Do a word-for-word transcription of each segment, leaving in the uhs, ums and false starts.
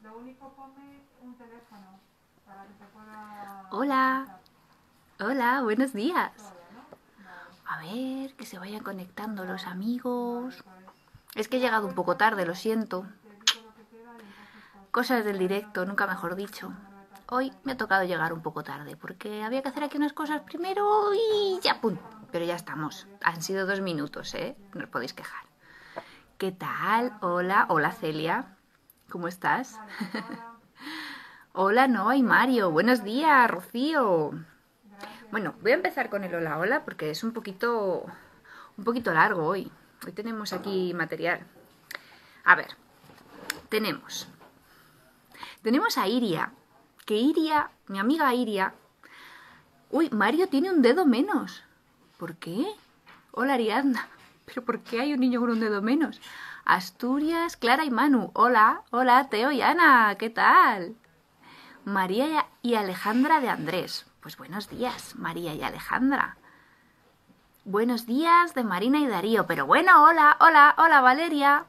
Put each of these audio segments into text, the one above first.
Hola, hola, buenos días. A ver, que se vayan conectando los amigos. Es que he llegado un poco tarde, lo siento. Cosas del directo, nunca mejor dicho. Hoy me ha tocado llegar un poco tarde porque había que hacer aquí unas cosas primero y ya, pum. Pero ya estamos. Han sido dos minutos, ¿eh? No os podéis quejar. ¿Qué tal? Hola, hola Celia. ¿Cómo estás? Hola Noa y Mario. Buenos días, Rocío. Bueno, voy a empezar con el hola hola porque es un poquito, un poquito largo hoy. Hoy tenemos aquí material. A ver, tenemos, tenemos a Iria, que Iria, mi amiga Iria. Uy, Mario tiene un dedo menos. ¿Por qué? Hola Ariadna. ¿Pero por qué hay un niño con un dedo menos? Asturias, Clara y Manu. Hola, hola Teo y Ana. ¿Qué tal? María y Alejandra de Andrés. Pues buenos días, María y Alejandra. Buenos días de Marina y Darío. Pero bueno, hola, hola, hola Valeria.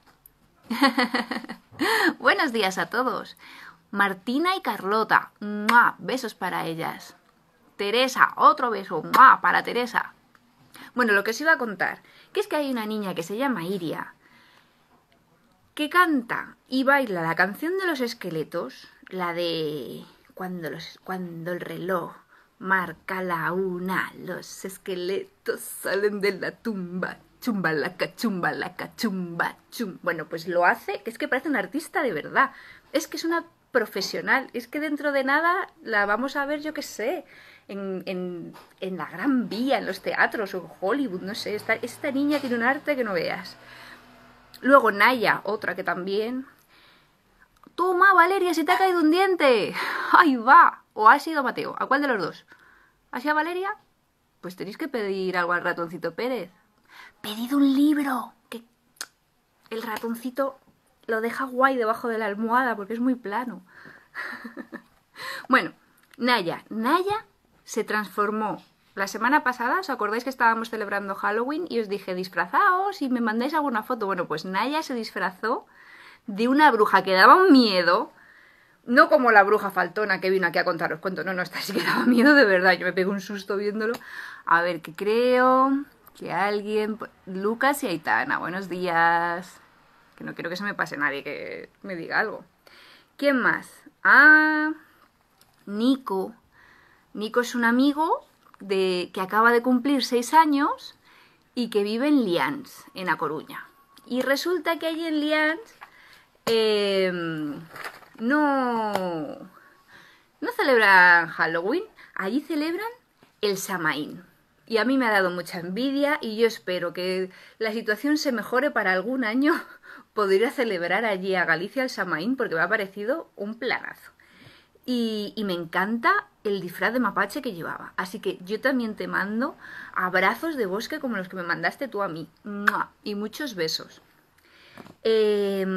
Buenos días a todos. Martina y Carlota. ¡Mua! Besos para ellas. Teresa, otro beso. ¡Mua! Para Teresa. Bueno, lo que os iba a contar, que es que hay una niña que se llama Iria, que canta y baila la canción de los esqueletos, la de cuando, los, cuando el reloj marca la una, los esqueletos salen de la tumba, chumba la cachumba la cachumba chum. Bueno, pues lo hace, que es que parece una artista de verdad, es que es una profesional, es que dentro de nada la vamos a ver, yo qué sé, en, en, en la Gran Vía, en los teatros o en Hollywood, no sé, esta, esta niña tiene un arte que no veas. Luego Naya, otra que también. Toma, Valeria, se te ha caído un diente. Ahí va. ¿O ha sido Mateo? ¿A cuál de los dos? ¿Ha sido Valeria? Pues tenéis que pedir algo al ratoncito Pérez. Pedid un libro. Que el ratoncito lo deja guay debajo de la almohada porque es muy plano. Bueno, Naya. Naya se transformó. La semana pasada, ¿os acordáis que estábamos celebrando Halloween? Y os dije, disfrazaos y me mandáis alguna foto. Bueno, pues Naya se disfrazó de una bruja que daba un miedo. No como la bruja faltona que vino aquí a contaros cuentos. No, no, esta sí que daba miedo de verdad. Yo me pegué un susto viéndolo. A ver, que creo que alguien... Lucas y Aitana, buenos días. Que no quiero que se me pase nadie que me diga algo. ¿Quién más? Ah, Nico. Nico es un amigo... De, que acaba de cumplir seis años y que vive en Lians, en A Coruña. Y resulta que allí en Lians eh, no, no celebran Halloween, allí celebran el Samaín. Y a mí me ha dado mucha envidia y yo espero que la situación se mejore para algún año poder ir a celebrar allí a Galicia el Samaín porque me ha parecido un planazo. Y, y me encanta el disfraz de mapache que llevaba. Así que yo también te mando abrazos de bosque como los que me mandaste tú a mí. ¡Mua! Y muchos besos. Eh,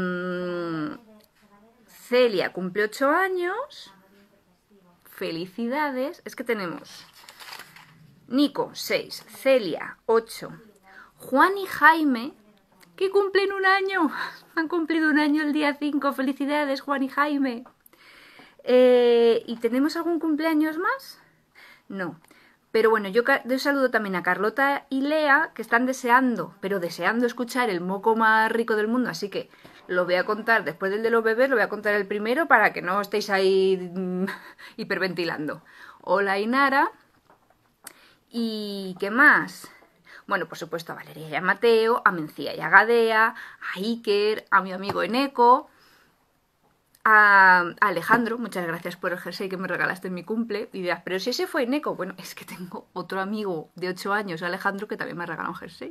Celia cumple ocho años. Felicidades. Es que tenemos Nico, seis. Celia, ocho. Juan y Jaime, que cumplen un año. Han cumplido un año el día cinco. Felicidades, Juan y Jaime. Eh, ¿Y tenemos algún cumpleaños más? No. Pero bueno, yo, yo saludo también a Carlota y Lea, que están deseando, pero deseando escuchar el moco más rico del mundo, así que lo voy a contar después del de los bebés, lo voy a contar el primero para que no estéis ahí mmm, hiperventilando. Hola Inara. ¿Y qué más? Bueno, por supuesto a Valeria y a Mateo, a Mencía y a Gadea, a Iker, a mi amigo Eneco, a Alejandro, muchas gracias por el jersey que me regalaste en mi cumple. Y dirás, pero si ese fue Eneco. Bueno, es que tengo otro amigo de ocho años, Alejandro, que también me ha regalado un jersey.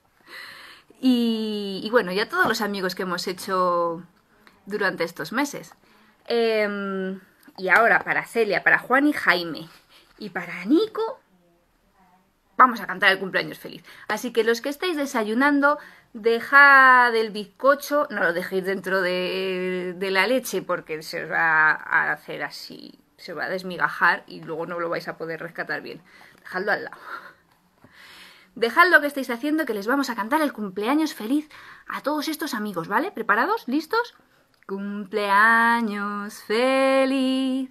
Y, y bueno, ya todos los amigos que hemos hecho durante estos meses. Eh, y ahora para Celia, para Juan y Jaime y para Nico, vamos a cantar el cumpleaños feliz. Así que los que estáis desayunando, dejad el bizcocho, no lo dejéis dentro de, de la leche porque se os va a hacer así, se va a desmigajar y luego no lo vais a poder rescatar bien. Dejadlo al lado. Dejad lo que estáis haciendo que les vamos a cantar el cumpleaños feliz a todos estos amigos, ¿vale? ¿Preparados? ¿Listos? Cumpleaños feliz,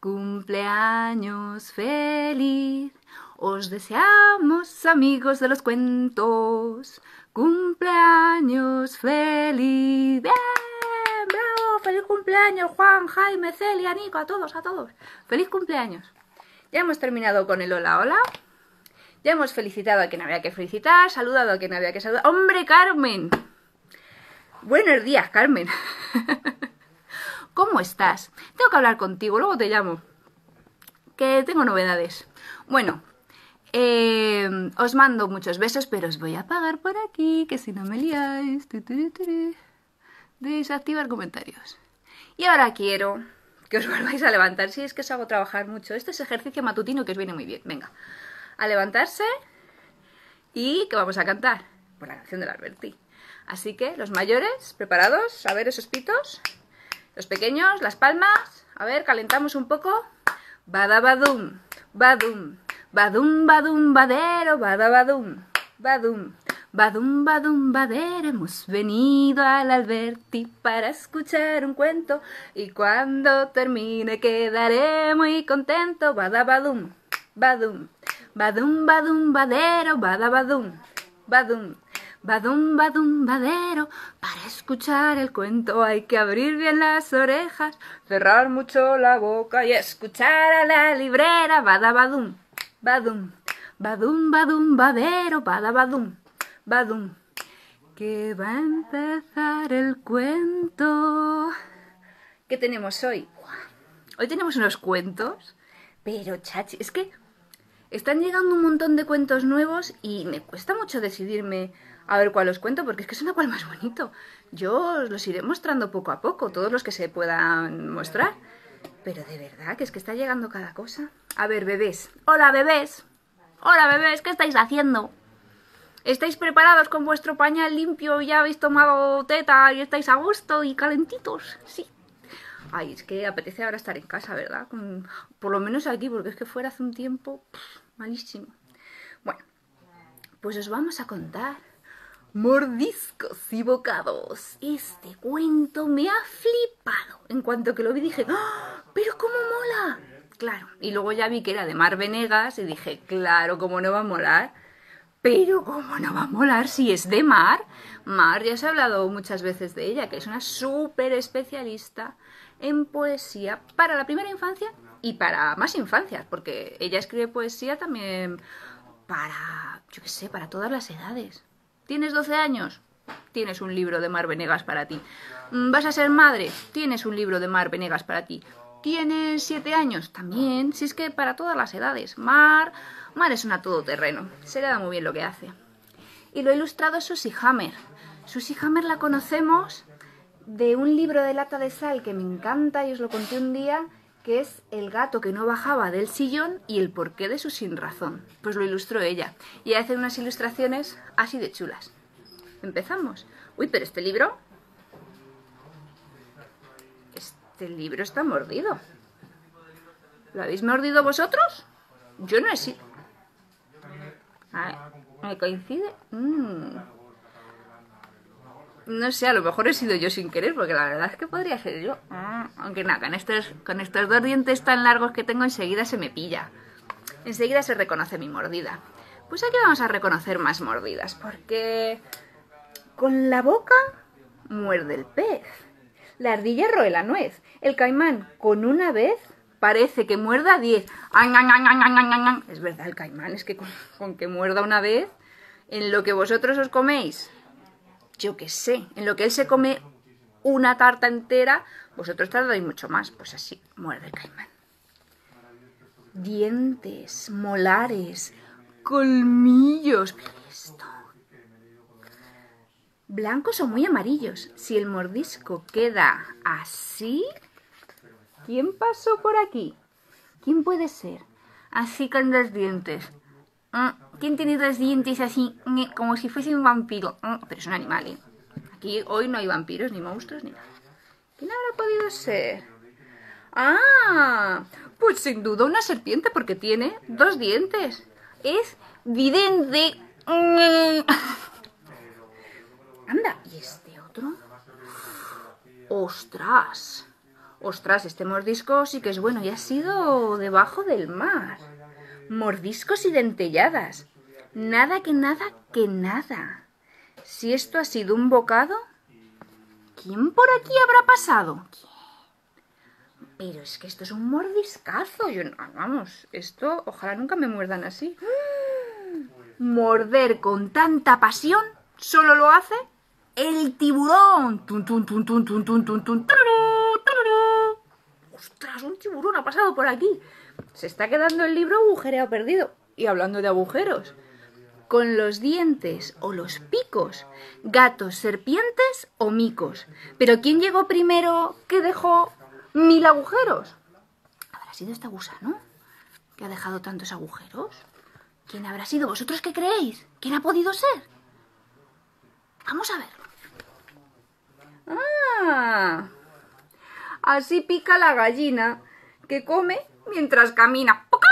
cumpleaños feliz. Os deseamos, amigos de los cuentos, cumpleaños feliz. ¡Bien! ¡Bravo! ¡Feliz cumpleaños, Juan, Jaime, Celia, Nico! A todos, a todos. ¡Feliz cumpleaños! Ya hemos terminado con el hola, hola. Ya hemos felicitado a quien había que felicitar, saludado a quien había que saludar. ¡Hombre, Carmen! Buenos días, Carmen. ¿Cómo estás? Tengo que hablar contigo, luego te llamo. Que tengo novedades. Bueno, eh, os mando muchos besos, pero os voy a apagar por aquí, que si no me liáis. Desactivar comentarios. Y ahora quiero que os volváis a levantar. Si es que os hago trabajar mucho. Esto es ejercicio matutino que os viene muy bien. Venga, a levantarse y que vamos a cantar por la canción de la Alberti. Así que los mayores, preparados, a ver esos pitos. Los pequeños, las palmas. A ver, calentamos un poco. Badabadum, badum, badum, badum, badero, badabadum, badum, badum, badum, badero. Hemos venido al Alberti para escuchar un cuento y cuando termine quedaré muy contento. Badabadum, badum, badum, badum, badero, badabadum, badum. Badum, badum, badero, para escuchar el cuento hay que abrir bien las orejas, cerrar mucho la boca y escuchar a la librera. Badabadum, badum, badum, badum, badero, badabadum, badum. Que va a empezar el cuento. ¿Qué tenemos hoy? Hoy tenemos unos cuentos, pero chachi, es que están llegando un montón de cuentos nuevos y me cuesta mucho decidirme a ver cuál os cuento, porque es que suena cuál más bonito. Yo os los iré mostrando poco a poco, todos los que se puedan mostrar. Pero de verdad, que es que está llegando cada cosa. A ver, bebés. Hola, bebés. Hola, bebés, ¿qué estáis haciendo? ¿Estáis preparados con vuestro pañal limpio? ¿Ya habéis tomado teta y estáis a gusto y calentitos? Sí. Ay, es que apetece ahora estar en casa, ¿verdad? Con, por lo menos aquí, porque es que fuera hace un tiempo pff, malísimo. Bueno, pues os vamos a contar Mordiscos y bocados. Este cuento me ha flipado. En cuanto que lo vi dije, ¡oh, pero cómo mola! Claro, y luego ya vi que era de Mar Venegas y dije, claro, cómo no va a molar. Pero cómo no va a molar si es de Mar. Mar, ya se ha hablado muchas veces de ella, que es una súper especialista en poesía para la primera infancia y para más infancias, porque ella escribe poesía también para, yo qué sé, para todas las edades. ¿Tienes doce años? Tienes un libro de Mar Venegas para ti. ¿Vas a ser madre? Tienes un libro de Mar Venegas para ti. ¿Tienes siete años? También, si es que para todas las edades. Mar, Mar es una todoterreno. Se le da muy bien lo que hace. Y lo ha ilustrado Susie Hammer. Susie Hammer la conocemos de un libro de lata de sal que me encanta y os lo conté un día, que es El gato que no bajaba del sillón y el porqué de su sinrazón. Pues lo ilustró ella. Y hace unas ilustraciones así de chulas. ¿Empezamos? Uy, pero este libro... Este libro está mordido. ¿Lo habéis mordido vosotros? Yo no he sido... ¿Me coincide? Mm. No sé, a lo mejor he sido yo sin querer, porque la verdad es que podría ser yo. Ah, aunque nada, con estos, con estos dos dientes tan largos que tengo enseguida se me pilla. Enseguida se reconoce mi mordida. Pues aquí vamos a reconocer más mordidas, porque con la boca muerde el pez. La ardilla roe la nuez. El caimán con una vez parece que muerda diez. Es verdad, el caimán es que con, con que muerda una vez, en lo que vosotros os coméis... Yo qué sé, en lo que él se come una tarta entera, vosotros tardáis mucho más. Pues así, muerde el caimán. Dientes, molares, colmillos. ¿Qué es esto? Blancos o muy amarillos. Si el mordisco queda así... ¿Quién pasó por aquí? ¿Quién puede ser? Así con los dientes. ¿Quién tiene dos dientes así, como si fuese un vampiro? Pero es un animal, ¿eh? Aquí hoy no hay vampiros, ni monstruos, ni nada. ¿Quién habrá podido ser? ¡Ah! Pues sin duda una serpiente, porque tiene dos dientes. Es vidente. Anda, ¿y este otro? ¡Ostras! ¡Ostras! Este mordisco sí que es bueno y ha sido debajo del mar. Mordiscos y dentelladas. Nada que nada que nada. Si esto ha sido un bocado, ¿quién por aquí habrá pasado? ¿Quién? Pero es que esto es un mordiscazo. Yo, vamos, esto ojalá nunca me muerdan así. Morder con tanta pasión solo lo hace el tiburón. Tun, tun, tun, tun, tun, tun, tun, tun, tururú, tururú. ¡Ostras! Un tiburón ha pasado por aquí. Se está quedando el libro agujereado perdido. Y hablando de agujeros, con los dientes o los picos, gatos, serpientes o micos. Pero ¿quién llegó primero que dejó mil agujeros? ¿Habrá sido este gusano que ha dejado tantos agujeros? ¿Quién habrá sido? ¿Vosotros qué creéis? ¿Quién ha podido ser? Vamos a verlo. ¡Ah! Así pica la gallina que come mientras camina. ¡Poca!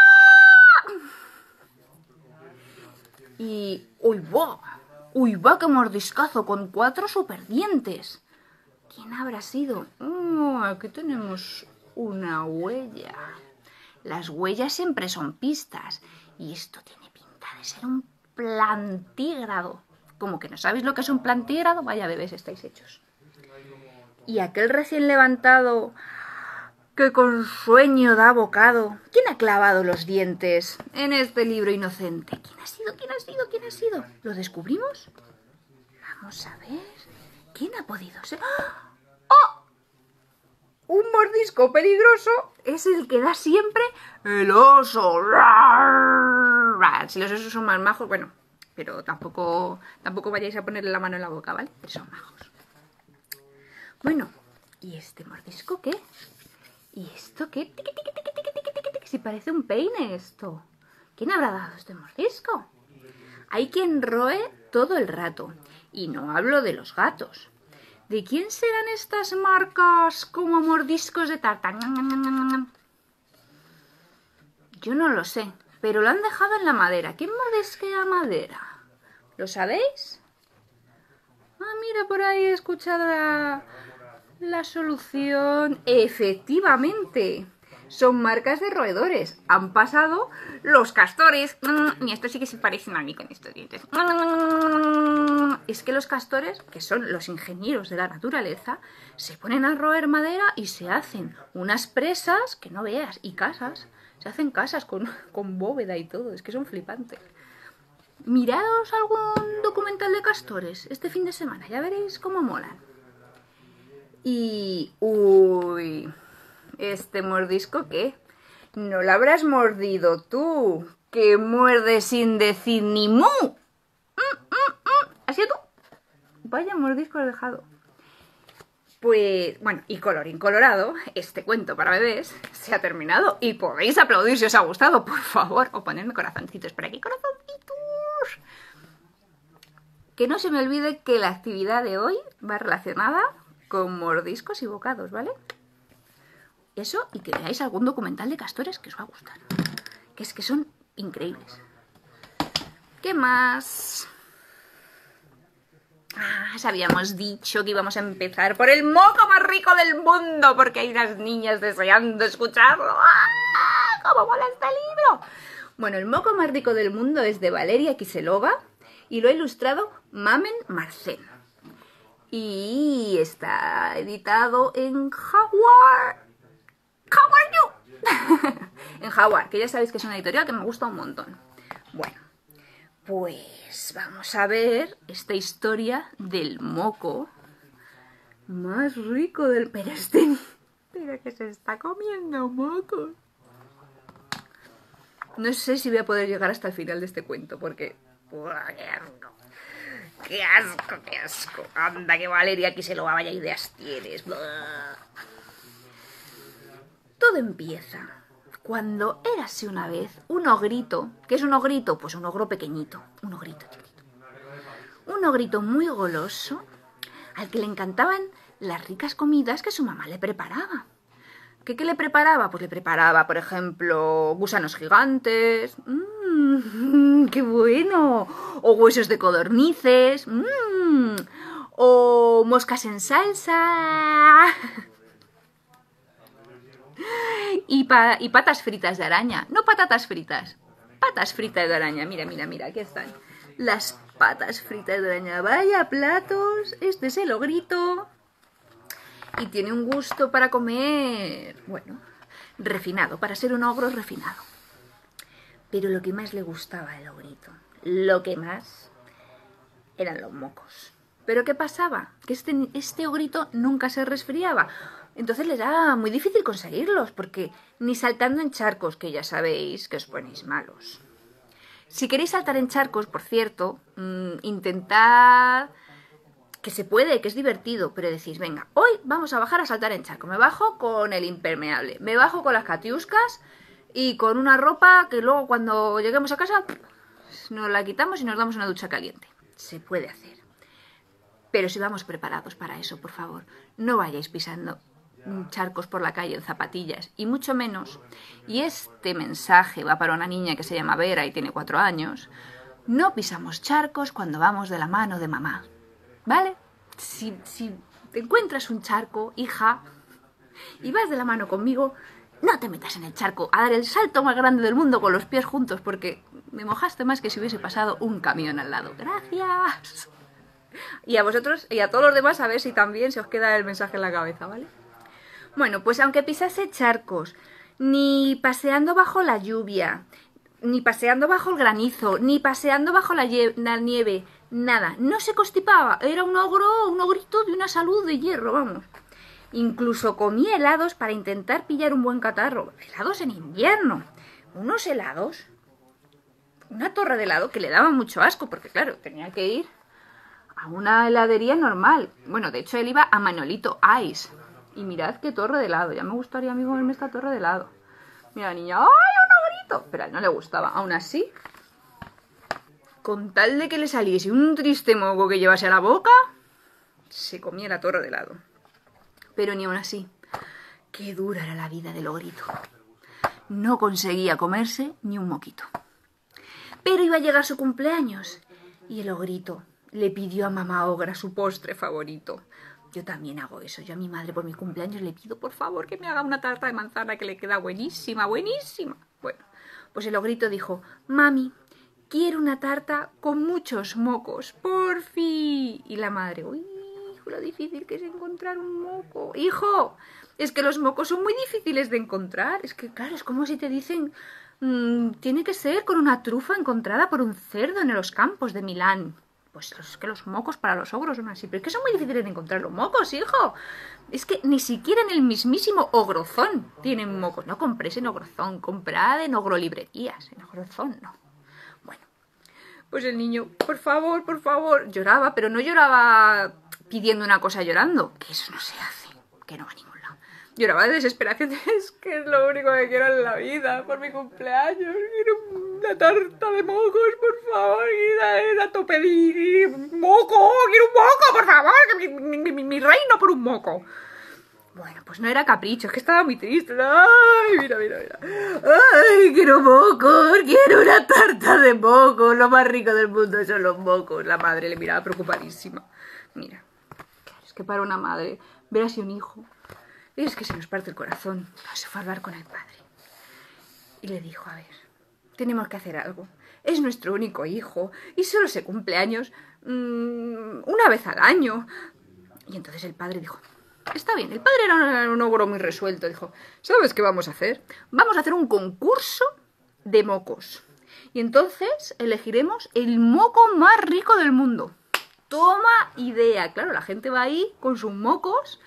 Y... ¡uy, va! ¡Uy, va, qué mordiscazo! Con cuatro superdientes. ¿Quién habrá sido? Oh, aquí tenemos una huella. Las huellas siempre son pistas. Y esto tiene pinta de ser un plantígrado. Como que no sabéis lo que es un plantígrado, vaya bebés estáis hechos. Y aquel recién levantado que con sueño da bocado. ¿Quién ha clavado los dientes en este libro inocente? ¿Quién ha sido? ¿Quién ha sido? ¿Quién ha sido? ¿Lo descubrimos? Vamos a ver. ¿Quién ha podido ser? ¡Oh! Un mordisco peligroso es el que da siempre el oso. Si los osos son más majos, bueno, pero tampoco, tampoco vayáis a ponerle la mano en la boca, ¿vale? Pero son majos. Bueno, ¿y este mordisco qué? ¿Y esto qué? Tiqui, tiqui, tiqui, tiqui, tiqui, tiqui, tiqui. Si parece un peine esto. ¿Quién habrá dado este mordisco? Hay quien roe todo el rato. Y no hablo de los gatos. ¿De quién serán estas marcas como mordiscos de tarta? Yo no lo sé, pero lo han dejado en la madera. ¿Quién mordisquea madera? ¿Lo sabéis? Ah, mira, por ahí he escuchado la... La solución, efectivamente, son marcas de roedores. Han pasado los castores. Y esto sí que se parecen a mí con estos dientes. Es que los castores, que son los ingenieros de la naturaleza, se ponen a roer madera y se hacen unas presas que no veas, y casas. Se hacen casas con, con bóveda y todo, es que son flipantes. Miraos algún documental de castores este fin de semana, ya veréis cómo molan. Y... uy, ¿este mordisco qué? ¿No lo habrás mordido tú? Que muerde sin decir ni mu. Mm, mm, mm. ¿Has sido tú? Vaya mordisco has dejado. Pues, bueno, y colorín colorado, este cuento para bebés se ha terminado. Y podéis aplaudir si os ha gustado, por favor. O ponerme corazoncitos por aquí, corazoncitos. Que no se me olvide que la actividad de hoy va relacionada con mordiscos y bocados, ¿vale? Eso, y que veáis algún documental de castores que os va a gustar. Que es que son increíbles. ¿Qué más? Ah, os habíamos dicho que íbamos a empezar por el moco más rico del mundo, porque hay unas niñas deseando escucharlo. ¡Ah! ¡Cómo mola este libro! Bueno, el moco más rico del mundo es de Valeria Kiselova y lo ha ilustrado Mamen Marcén. Y está editado en Jaguar. ¡Jaguar You! En Jaguar, que ya sabéis que es una editorial que me gusta un montón. Bueno, pues vamos a ver esta historia del moco más rico del... Pero este... Pero que se está comiendo mocos. No sé si voy a poder llegar hasta el final de este cuento, porque... ¡Uah, qué asco! ¡Qué asco, qué asco! Anda, que Valeria aquí se lo va, vaya ideas tienes. Blah. Todo empieza cuando érase una vez un ogrito. ¿Qué es un ogrito? Pues un ogro pequeñito, un ogrito chiquito. Un ogrito muy goloso al que le encantaban las ricas comidas que su mamá le preparaba. ¿Qué, qué le preparaba? Pues le preparaba, por ejemplo, gusanos gigantes. ¡Mmm! ¡Qué bueno! O huesos de codornices. ¡Mmm! o moscas en salsa y, pa y patas fritas de araña. No patatas fritas, patas fritas de araña. Mira, mira, mira, aquí están las patas fritas de araña. Vaya platos, este es el ogrito. Y tiene un gusto para comer, bueno, refinado, para ser un ogro refinado. Pero lo que más le gustaba al ogrito, lo que más, eran los mocos. ¿Pero qué pasaba? Que este, este ogrito nunca se resfriaba. Entonces le era muy difícil conseguirlos, porque ni saltando en charcos, que ya sabéis que os ponéis malos. Si queréis saltar en charcos, por cierto, mmm, intentad... que se puede, que es divertido, pero decís, venga, hoy vamos a bajar a saltar en charco. Me bajo con el impermeable, me bajo con las catiuscas y con una ropa que luego cuando lleguemos a casa nos la quitamos y nos damos una ducha caliente. Se puede hacer. Pero si vamos preparados para eso, por favor, no vayáis pisando charcos por la calle en zapatillas, y mucho menos, y este mensaje va para una niña que se llama Vera y tiene cuatro años, no pisamos charcos cuando vamos de la mano de mamá. ¿Vale? Si, si te encuentras un charco, hija, y vas de la mano conmigo, no te metas en el charco a dar el salto más grande del mundo con los pies juntos, porque me mojaste más que si hubiese pasado un camión al lado. ¡Gracias! Y a vosotros y a todos los demás a ver si también se os queda el mensaje en la cabeza, ¿vale? Bueno, pues aunque pisase charcos, ni paseando bajo la lluvia, ni paseando bajo el granizo, ni paseando bajo la, la nieve, nada, no se constipaba, era un ogro, un ogrito de una salud de hierro, vamos. Incluso comía helados para intentar pillar un buen catarro, helados en invierno, unos helados, una torre de helado que le daba mucho asco, porque claro, tenía que ir a una heladería normal. Bueno, de hecho él iba a Manolito Ice, y mirad qué torre de helado, ya me gustaría a mí comerme esta torre de helado. Mira, niña, ¡ay, un ogrito! Pero a él no le gustaba, aún así... Con tal de que le saliese un triste moco que llevase a la boca, se comía la torre de helado. Pero ni aún así, qué dura era la vida del ogrito. No conseguía comerse ni un moquito. Pero iba a llegar su cumpleaños y el ogrito le pidió a mamá ogra su postre favorito. Yo también hago eso. Yo a mi madre por mi cumpleaños le pido por favor que me haga una tarta de manzana que le queda buenísima, buenísima. Bueno, pues el ogrito dijo, mami, quiero una tarta con muchos mocos, porfi. Y la madre, uy, lo difícil que es encontrar un moco. Hijo, es que los mocos son muy difíciles de encontrar. Es que, claro, es como si te dicen, mmm, tiene que ser con una trufa encontrada por un cerdo en los campos de Milán. Pues es que los mocos para los ogros son así. Pero es que son muy difíciles de encontrar los mocos, hijo. Es que ni siquiera en el mismísimo ogrozón tienen mocos. No compréis en ogrozón, comprad en ogrolibrerías. En ogrozón no. Pues el niño, por favor, por favor, lloraba, pero no lloraba pidiendo una cosa llorando, que eso no se hace, que no va a ningún lado. Lloraba de desesperación, es que es lo único que quiero en la vida, por mi cumpleaños, quiero una tarta de mocos, por favor, y tanto pedir, moco, quiero un moco, por favor, que mi, mi, mi, mi reino por un moco. Bueno, pues no era capricho, es que estaba muy triste. Ay, mira, mira, mira. Ay, quiero mocos, quiero una tarta de mocos. Lo más rico del mundo son los mocos. La madre le miraba preocupadísima. Mira, es que para una madre ver así un hijo, es que se nos parte el corazón. Se fue a hablar con el padre y le dijo, a ver, tenemos que hacer algo. Es nuestro único hijo y solo se cumple años mmm, una vez al año. Y entonces el padre dijo, está bien, el padre era un ogro muy resuelto. Dijo, ¿sabes qué vamos a hacer? Vamos a hacer un concurso de mocos. Y entonces elegiremos el moco más rico del mundo. Toma idea. Claro, la gente va ahí con sus mocos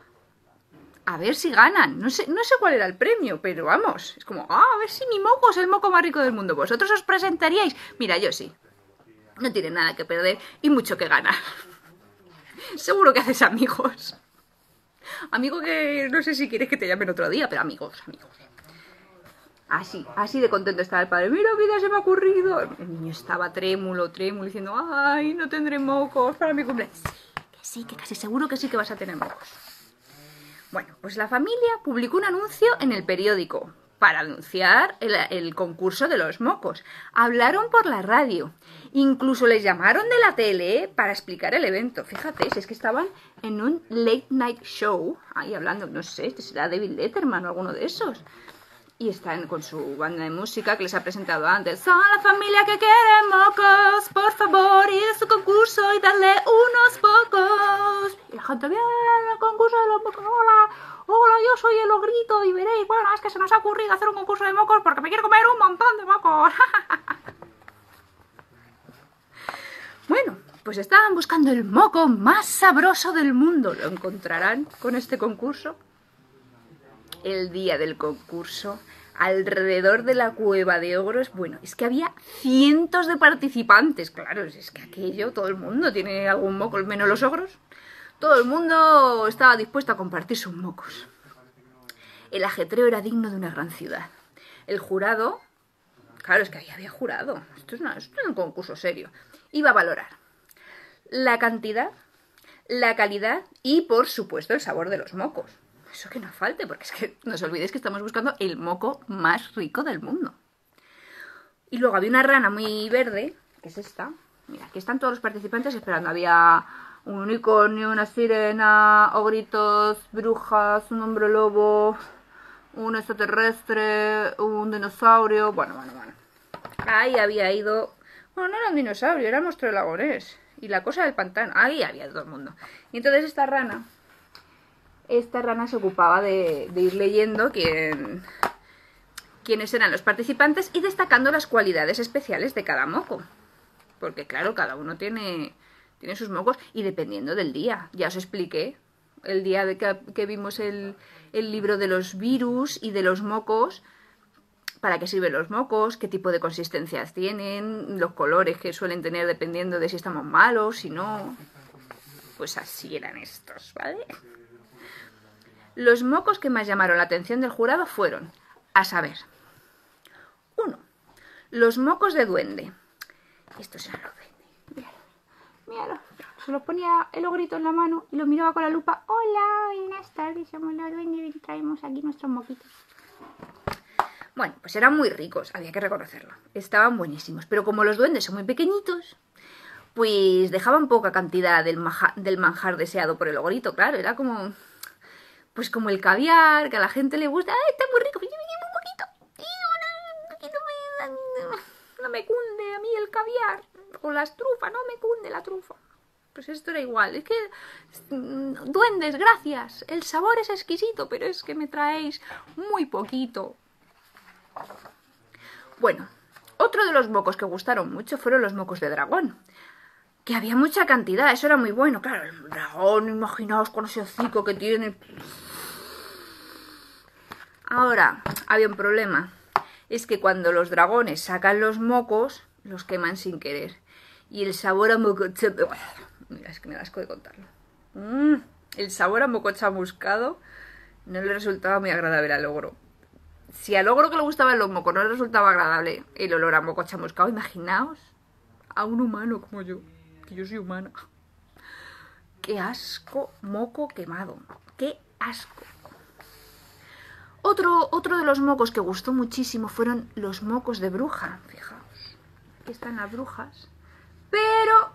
a ver si ganan. No sé, no sé cuál era el premio, pero vamos. Es como, ah, a ver si mi moco es el moco más rico del mundo. ¿Vosotros os presentaríais? Mira, yo sí. No tiene nada que perder y mucho que ganar. Seguro que haces amigos. Amigo que no sé si quieres que te llamen otro día, pero amigos, amigos. Así, así de contento estaba el padre. Mira, vida, se me ha ocurrido. El niño estaba trémulo, trémulo, diciendo, ay, no tendré mocos para mi cumpleaños. Sí, que sí, que casi seguro que sí que vas a tener mocos. Bueno, pues la familia publicó un anuncio en el periódico para anunciar el, el concurso de los mocos. Hablaron por la radio. Incluso les llamaron de la tele para explicar el evento. Fíjate, si es que estaban en un late night show, ahí hablando, no sé, este será David Letterman o alguno de esos. Y están con su banda de música que les ha presentado antes. Son la familia que quiere mocos, por favor, ir a su concurso y darle unos pocos. Y la gente, bien, el concurso de los mocos, hola, hola, yo soy el ogrito y veréis, bueno, es que se nos ha ocurrido hacer un concurso de mocos porque me quiero comer un montón de mocos. Bueno, pues estaban buscando el moco más sabroso del mundo. ¿Lo encontrarán con este concurso? El día del concurso, alrededor de la cueva de ogros, bueno, es que había cientos de participantes, claro, es que aquello, todo el mundo tiene algún moco, menos los ogros, todo el mundo estaba dispuesto a compartir sus mocos. El ajetreo era digno de una gran ciudad. El jurado, claro, es que ahí había jurado, esto es, una, esto es un concurso serio, iba a valorar la cantidad, la calidad y, por supuesto, el sabor de los mocos. Eso que no falte, porque es que no os olvidéis que estamos buscando el moco más rico del mundo. Y luego había una rana muy verde, que es esta. Mira, aquí están todos los participantes esperando. Había un unicornio, una sirena, ogritos, brujas, un hombre lobo, un extraterrestre, un dinosaurio. Bueno, bueno, bueno. Ahí había ido... Bueno, no era un dinosaurio, era el monstruo del lagonés. Y la cosa del pantano. Ahí había todo el mundo. Y entonces esta rana... Esta rana se ocupaba de, de ir leyendo quién, quiénes eran los participantes y destacando las cualidades especiales de cada moco. Porque claro, cada uno tiene, tiene sus mocos y dependiendo del día. Ya os expliqué el día de que, que vimos el, el libro de los virus y de los mocos, para qué sirven los mocos, qué tipo de consistencias tienen, los colores que suelen tener dependiendo de si estamos malos, si no. Pues así eran estos, ¿vale? Los mocos que más llamaron la atención del jurado fueron, a saber, uno, los mocos de duende. Estos eran los duendes. Míralo, míralo. Se los ponía el ogrito en la mano y lo miraba con la lupa. Hola, buenas tardes, somos los duendes y traemos aquí nuestros moquitos. Bueno, pues eran muy ricos, había que reconocerlo. Estaban buenísimos, pero como los duendes son muy pequeñitos, pues dejaban poca cantidad del, maja, del manjar deseado por el ogrito, claro, era como... Pues como el caviar, que a la gente le gusta. ¡Ay, está muy rico! ¡Yo me llevo un poquito! Y no me, no me cunde a mí el caviar. O las trufas, no me cunde la trufa. Pues esto era igual. Es que... Duendes, gracias. El sabor es exquisito, pero es que me traéis muy poquito. Bueno, otro de los mocos que gustaron mucho fueron los mocos de dragón. Que había mucha cantidad, eso era muy bueno. Claro, el dragón, imaginaos con ese hocico que tiene. Ahora, había un problema. Es que cuando los dragones sacan los mocos, los queman sin querer. Y el sabor a moco... Mira, es que me da asco de contarlo. Mm, el sabor a moco chamuscado no le resultaba muy agradable al ogro. Si al ogro que le gustaban los mocos no le resultaba agradable el olor a moco chamuscado, imaginaos a un humano como yo. Yo soy humana. ¡Qué asco! Moco quemado. ¡Qué asco! Otro, otro de los mocos que gustó muchísimo fueron los mocos de bruja. Fijaos, aquí están las brujas. Pero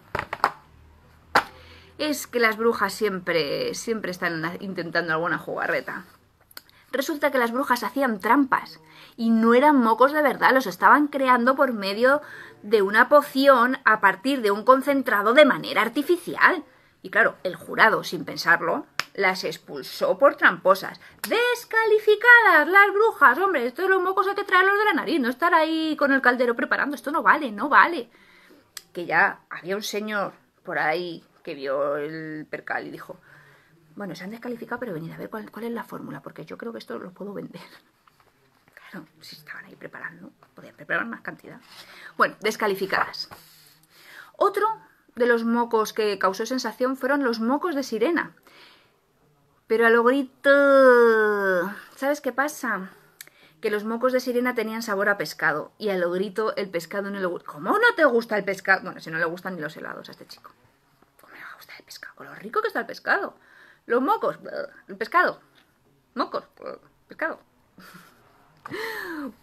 es que las brujas siempre, siempre están intentando alguna jugarreta. Resulta que las brujas hacían trampas y no eran mocos de verdad, los estaban creando por medio de una poción a partir de un concentrado de manera artificial. Y claro, el jurado, sin pensarlo, las expulsó por tramposas. ¡Descalificadas las brujas! Hombre, estos los mocos hay que traerlos de la nariz, no estar ahí con el caldero preparando, esto no vale, no vale. Que ya había un señor por ahí que vio el percal y dijo... Bueno, se han descalificado, pero venid a ver cuál, cuál es la fórmula, porque yo creo que esto lo puedo vender. Claro, si estaban ahí preparando, podían preparar más cantidad. Bueno, descalificadas. Otro de los mocos que causó sensación fueron los mocos de sirena. Pero al ogrito... ¿Sabes qué pasa? Que los mocos de sirena tenían sabor a pescado, y al ogrito el pescado no le gusta. ¿Cómo no te gusta el pescado? Bueno, si no le gustan ni los helados a este chico. ¿Cómo le va a gustar el pescado? Con lo rico que está el pescado. Los mocos, el pescado, mocos, pescado.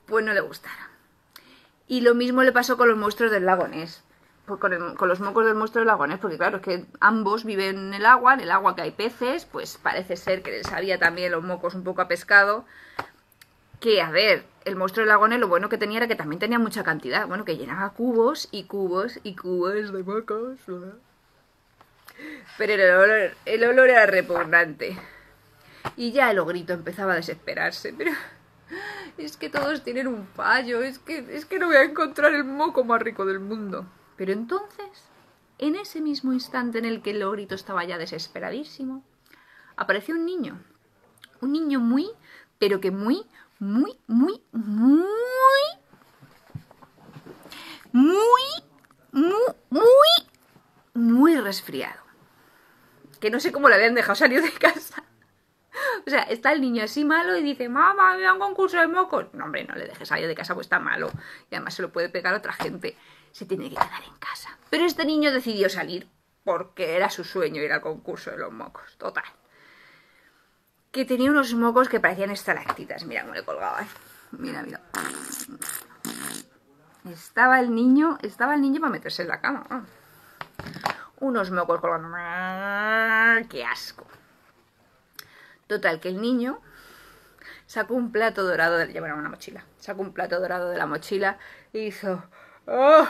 pues no le gustara. Y lo mismo le pasó con los monstruos del lago Ness. Pues con, el, con los mocos del monstruo del lago Ness, porque claro, es que ambos viven en el agua, en el agua que hay peces, pues parece ser que les sabía también los mocos un poco a pescado. Que, a ver, el monstruo del lago Ness lo bueno que tenía era que también tenía mucha cantidad. Bueno, que llenaba cubos y cubos y cubos de mocos. Pero el olor, el olor era repugnante. Y ya el ogrito empezaba a desesperarse. Pero es que todos tienen un fallo. Es que, es que no voy a encontrar el moco más rico del mundo. Pero entonces, en ese mismo instante en el que el ogrito estaba ya desesperadísimo, apareció un niño. Un niño muy, pero que muy, muy, muy, muy, muy, muy, muy, muy resfriado. Que no sé cómo le habían dejado salir de casa. O sea, está el niño así malo y dice, mamá, me da un concurso de mocos. No, hombre, no le dejes salir de casa, pues está malo. Y además se lo puede pegar a otra gente. Se tiene que quedar en casa. Pero este niño decidió salir porque era su sueño ir al concurso de los mocos. Total. Que tenía unos mocos que parecían estalactitas. Mira cómo le colgaba. Mira, mira. Estaba el niño, estaba el niño para meterse en la cama. Unos mocos colgando. ¡Qué asco! Total, que el niño sacó un plato dorado, de, llevaba una mochila, sacó un plato dorado de la mochila y hizo... ¡Oh!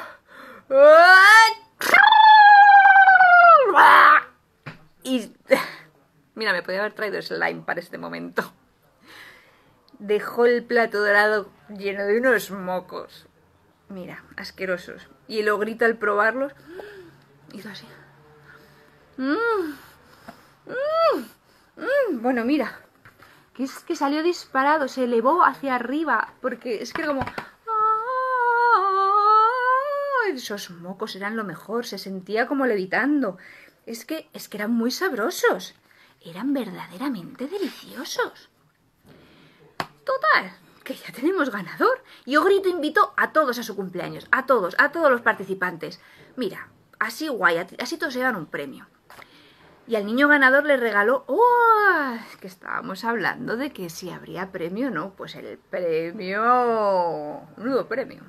Y... Mira, me podía haber traído slime para este momento. Dejó el plato dorado lleno de unos mocos. Mira, asquerosos. Y el ogrito al probarlos hizo así. Mmm, mmm. Mm, bueno, mira, que es que salió disparado, se elevó hacia arriba, porque es que era como... ¡Ah! Esos mocos eran lo mejor, se sentía como levitando. Es que, es que eran muy sabrosos, eran verdaderamente deliciosos. Total, que ya tenemos ganador. Y Ogrito invitó a todos a su cumpleaños, a todos, a todos los participantes. Mira, así guay, así todos se dan un premio. Y al niño ganador le regaló... ¡Oh! Que estábamos hablando de que si habría premio o no. Pues el premio... Un nuevo premio.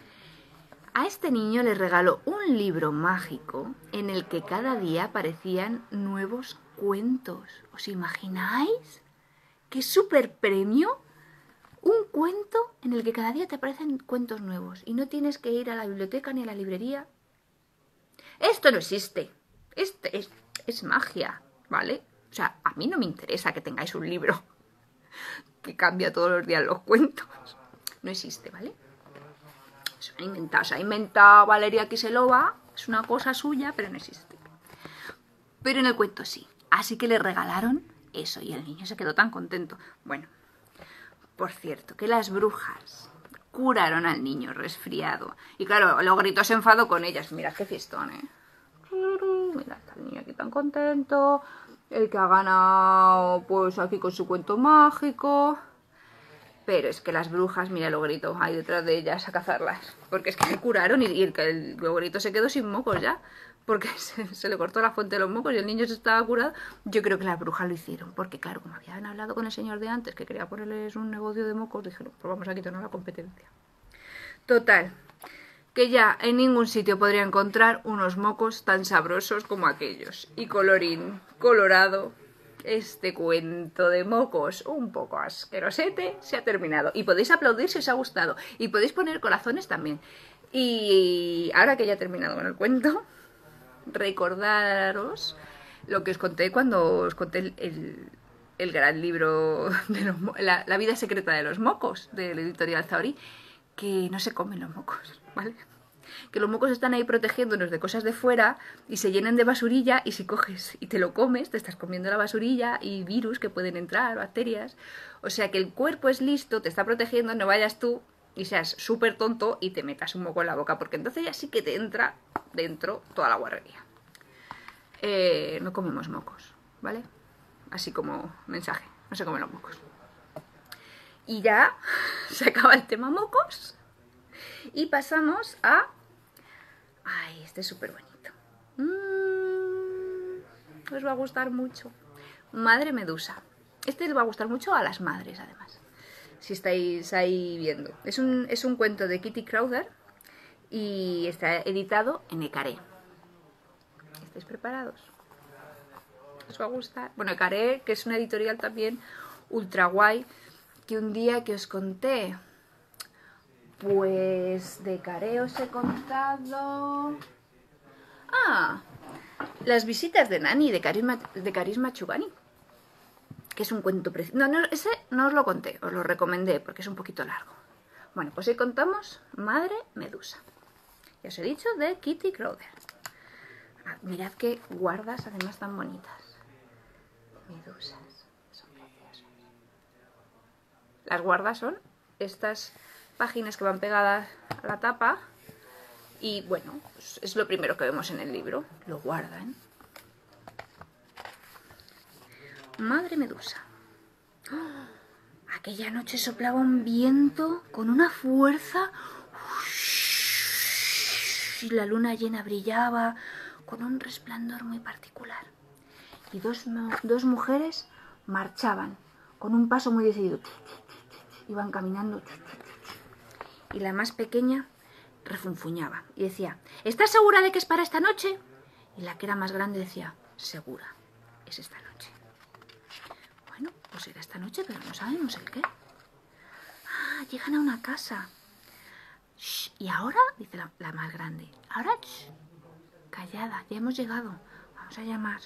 A este niño le regaló un libro mágico en el que cada día aparecían nuevos cuentos. ¿Os imagináis? ¡Qué súper premio! Un cuento en el que cada día te aparecen cuentos nuevos. Y no tienes que ir a la biblioteca ni a la librería. Esto no existe. Este es... Es magia, ¿vale? O sea, a mí no me interesa que tengáis un libro que cambia todos los días los cuentos. No existe, ¿vale? Se ha inventado, se ha inventado Valeria Kiselova, es una cosa suya, pero no existe. Pero en el cuento sí. Así que le regalaron eso y el niño se quedó tan contento. Bueno, por cierto, que las brujas curaron al niño resfriado. Y claro, el ogrito se enfadó con ellas. Mirad qué fiestón, ¿eh? Mira, está el niño aquí tan contento. El que ha ganado, pues aquí con su cuento mágico. Pero es que las brujas, mira el ogrito ahí detrás de ellas a cazarlas. Porque es que se curaron y, y el, el ogrito se quedó sin mocos ya. Porque se, se le cortó la fuente de los mocos y el niño se estaba curado. Yo creo que las brujas lo hicieron. Porque claro, como habían hablado con el señor de antes que quería ponerles un negocio de mocos, dijeron, pues vamos a quitarnos la competencia. Total. Que ya en ningún sitio podría encontrar unos mocos tan sabrosos como aquellos. Y colorín colorado, este cuento de mocos un poco asquerosete se ha terminado. Y podéis aplaudir si os ha gustado. Y podéis poner corazones también. Y ahora que ya he terminado con el cuento, recordaros lo que os conté cuando os conté el, el, el gran libro de los, la, la vida secreta de los mocos, de la editorial Zahorí, que no se comen los mocos, ¿vale? Que los mocos están ahí protegiéndonos de cosas de fuera y se llenan de basurilla y si coges y te lo comes, te estás comiendo la basurilla y virus que pueden entrar, bacterias. O sea que el cuerpo es listo, te está protegiendo, no vayas tú y seas súper tonto y te metas un moco en la boca, porque entonces ya sí que te entra dentro toda la guarrería. Eh, no comemos mocos, ¿vale? Así como mensaje, no se comen los mocos. Y ya se acaba el tema mocos y pasamos a... Ay, este es súper bonito. Mm, os va a gustar mucho. Madre Medusa. Este les va a gustar mucho a las madres, además. si estáis ahí viendo. Es un, es un cuento de Kitty Crowther y está editado en Ecaré. ¿Estáis preparados? ¿Os va a gustar? Bueno, Ecaré, que es una editorial también ultra guay, que un día que os conté, pues de Ecaré os he contado... Ah, las visitas de Nani de Carisma, de Carisma Chugani, que es un cuento precioso. No, no, ese no os lo conté, os lo recomendé porque es un poquito largo. Bueno, pues hoy contamos Madre Medusa. Ya os he dicho, de Kitty Crowther. Ah, mirad qué guardas además tan bonitas. Medusas, son preciosas. Las guardas son estas páginas que van pegadas a la tapa. Y bueno, pues es lo primero que vemos en el libro. Lo guardan. Madre Medusa. ¡Oh! Aquella noche soplaba un viento con una fuerza. Y la luna llena brillaba con un resplandor muy particular. Y dos, dos mujeres marchaban con un paso muy decidido. Iban caminando. Y la más pequeña refunfuñaba y decía: ¿estás segura de que es para esta noche? Y la que era más grande decía: segura, es esta noche. Bueno, pues era esta noche, pero no sabemos el qué. Ah, llegan a una casa. Shh, y ahora, dice la, la más grande, ahora, shh, callada, ya hemos llegado, vamos a llamar.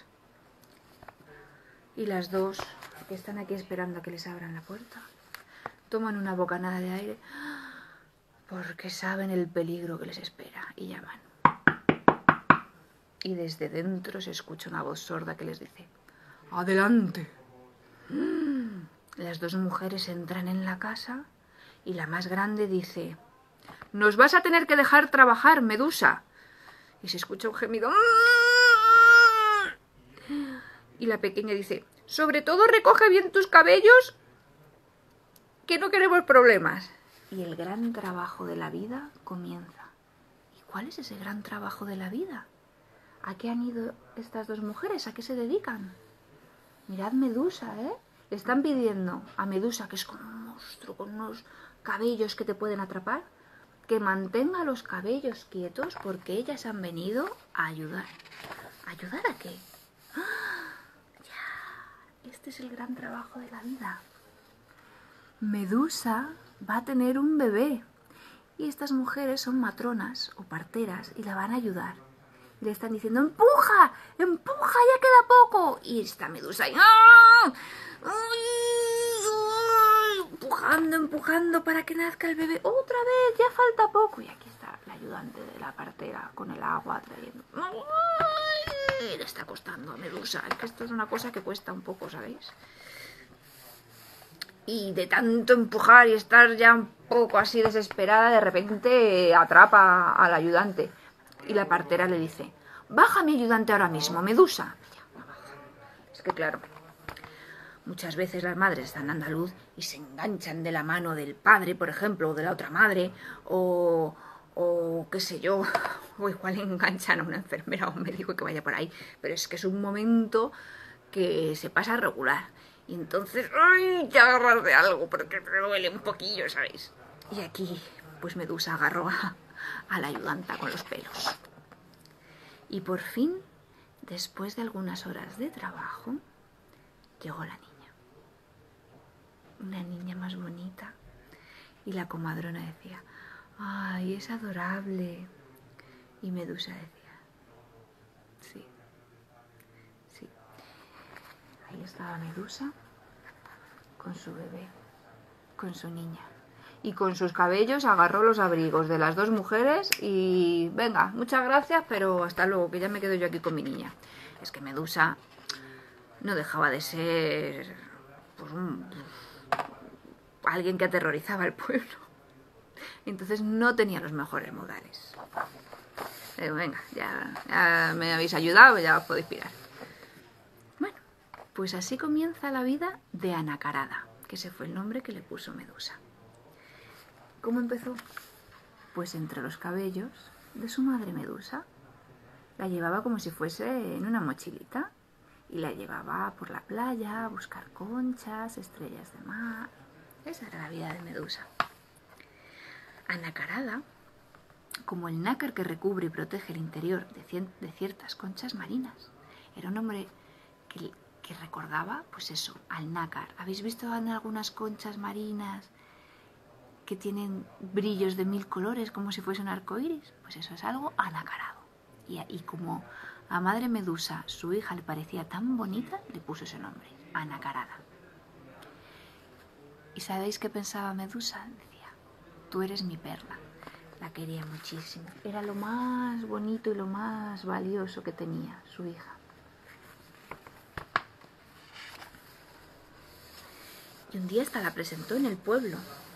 Y las dos, que están aquí esperando a que les abran la puerta, toman una bocanada de aire porque saben el peligro que les espera y llaman. Y desde dentro se escucha una voz sorda que les dice: ¡adelante! Mm. Las dos mujeres entran en la casa y la más grande dice: nos vas a tener que dejar trabajar, Medusa. Y se escucha un gemido. Y la pequeña dice: sobre todo recoge bien tus cabellos, que no queremos problemas. Y el gran trabajo de la vida comienza. ¿Y cuál es ese gran trabajo de la vida? ¿A qué han ido estas dos mujeres? ¿A qué se dedican? Mirad Medusa, ¿eh? Le están pidiendo a Medusa, que es como un monstruo con unos cabellos que te pueden atrapar, que mantenga los cabellos quietos porque ellas han venido a ayudar. ¿Ayudar a qué? ¡Ah! Ya, este es el gran trabajo de la vida. Medusa va a tener un bebé y estas mujeres son matronas o parteras y la van a ayudar. Y le están diciendo: ¡empuja! ¡Empuja! ¡Ya queda poco! Y está Medusa ahí, ¡ah! empujando, empujando para que nazca el bebé. ¡Otra vez! ¡Ya falta poco! Y aquí está la ayudante de la partera con el agua trayendo. ¡Ay! Le está costando a Medusa. Es que esto es una cosa que cuesta un poco, ¿sabéis? Y de tanto empujar y estar ya un poco así desesperada, de repente atrapa al ayudante. Y la partera le dice: baja mi ayudante ahora mismo, Medusa. Es que claro, muchas veces las madres están dando a luz y se enganchan de la mano del padre, por ejemplo, o de la otra madre, o, o qué sé yo, o igual enganchan a una enfermera o un médico que vaya por ahí. Pero es que es un momento que se pasa regular. Y entonces, ¡ay! Te agarras de algo porque te duele un poquillo, ¿sabéis? Y aquí, pues Medusa agarró a, a la ayudanta con los pelos. Y por fin, después de algunas horas de trabajo, llegó la niña. Una niña más bonita. Y la comadrona decía: ¡ay, es adorable! Y Medusa decía: sí, sí. Ahí estaba Medusa con su bebé, con su niña. Y con sus cabellos agarró los abrigos de las dos mujeres y venga, muchas gracias, pero hasta luego, que ya me quedo yo aquí con mi niña. Es que Medusa no dejaba de ser pues, un, alguien que aterrorizaba al pueblo. Entonces no tenía los mejores modales. Pero venga, ya, ya me habéis ayudado, ya os podéis pirar. Bueno, pues así comienza la vida de Anacarada, que ese fue el nombre que le puso Medusa. ¿Cómo empezó? Pues entre los cabellos de su madre Medusa. La llevaba como si fuese en una mochilita y la llevaba por la playa a buscar conchas, estrellas de mar. Esa era la vida de Medusa. Anacarada, como el nácar que recubre y protege el interior de, cien, de ciertas conchas marinas, era un hombre que, que recordaba, pues eso, al nácar. ¿Habéis visto en algunas conchas marinas que tienen brillos de mil colores como si fuese un arco iris? Pues eso es algo anacarado. Y, y como a Madre Medusa su hija le parecía tan bonita, le puso ese nombre, Anacarada. ¿Y sabéis qué pensaba Medusa? Decía, tú eres mi perla. La quería muchísimo. Era lo más bonito y lo más valioso que tenía su hija. Y un día esta la presentó en el pueblo.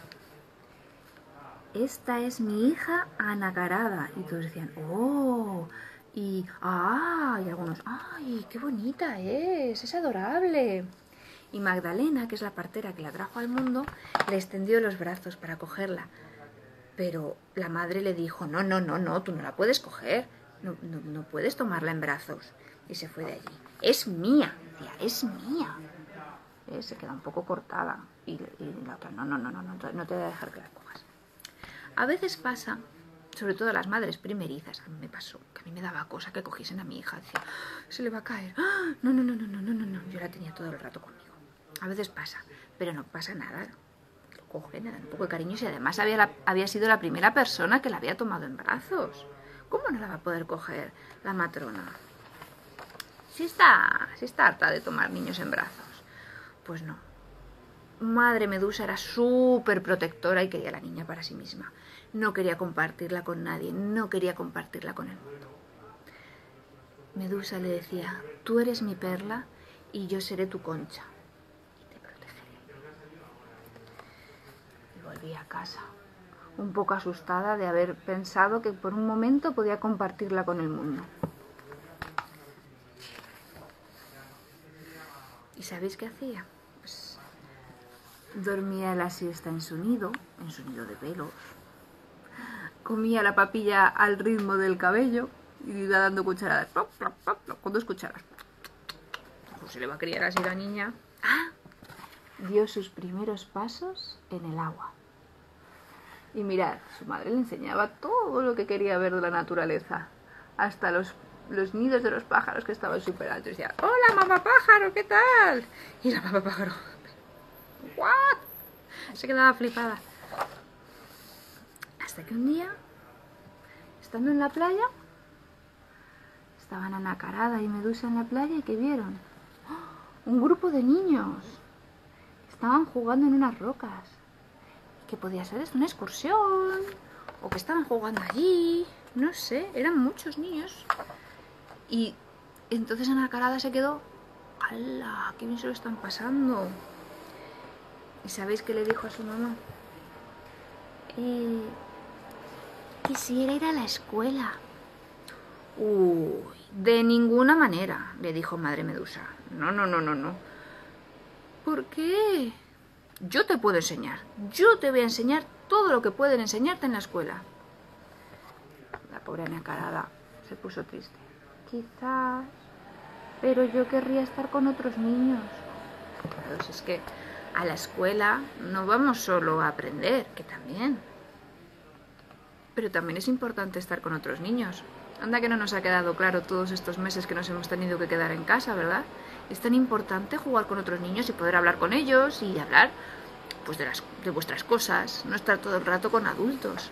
Esta es mi hija Anacarada. Y todos decían, oh, y, ah, y algunos, ay, qué bonita es, es adorable. Y Magdalena, que es la partera que la trajo al mundo, le extendió los brazos para cogerla. Pero la madre le dijo, no, no, no, no, tú no la puedes coger, no, no, no puedes tomarla en brazos. Y se fue de allí. Es mía, decía, es mía. Eh, se queda un poco cortada. Y, y la otra, no, no, no, no, no, no te voy a dejar que la cojas. A veces pasa, sobre todo a las madres primerizas, a mí me pasó, que a mí me daba cosa que cogiesen a mi hija. Decía, se le va a caer. ¡Ah! No, no, no, no, no, no, no, no. Yo la tenía todo el rato conmigo. A veces pasa, pero no pasa nada. Lo cogen, le dan un poco de cariño y además había, la, había sido la primera persona que la había tomado en brazos. ¿Cómo no la va a poder coger la matrona? Si está, si está harta de tomar niños en brazos. Pues no. Madre Medusa era súper protectora y quería a la niña para sí misma. No quería compartirla con nadie, no quería compartirla con el mundo. Medusa le decía, tú eres mi perla y yo seré tu concha. Y te protegeré. Y volví a casa, un poco asustada de haber pensado que por un momento podía compartirla con el mundo. ¿Y sabéis qué hacía? Pues dormía la siesta en su nido, en su nido de pelos. Comía la papilla al ritmo del cabello y iba dando cucharadas. Plop, plop, plop, plop, con dos cucharas. Pues se le va a criar así la niña. Ah, dio sus primeros pasos en el agua. Y mirad, su madre le enseñaba todo lo que quería ver de la naturaleza. Hasta los, los nidos de los pájaros que estaban súper altos. Y decía, hola mamá pájaro, ¿qué tal? Y la mamá pájaro, ¿what? Se quedaba flipada. Hasta que un día, estando en la playa, estaban Anacarada y Medusa en la playa y ¿qué vieron? ¡Oh! Un grupo de niños. Estaban jugando en unas rocas. ¿Qué podía ser esto? ¿Una excursión? ¿O que estaban jugando allí? No sé, eran muchos niños. Y entonces Anacarada se quedó, ¡hala! ¡Qué bien se lo están pasando! ¿Y sabéis qué le dijo a su mamá? Eh... Quisiera ir a la escuela. Uy, de ninguna manera, le dijo Madre Medusa. No, no, no, no, no. ¿Por qué? Yo te puedo enseñar. Yo te voy a enseñar todo lo que pueden enseñarte en la escuela. La pobre Anacarada se puso triste. Quizás, pero yo querría estar con otros niños. Pero si es que a la escuela no vamos solo a aprender, que también. Pero también es importante estar con otros niños. Anda que no nos ha quedado claro todos estos meses que nos hemos tenido que quedar en casa, ¿verdad? Es tan importante jugar con otros niños y poder hablar con ellos y hablar pues de, las, de vuestras cosas, no estar todo el rato con adultos.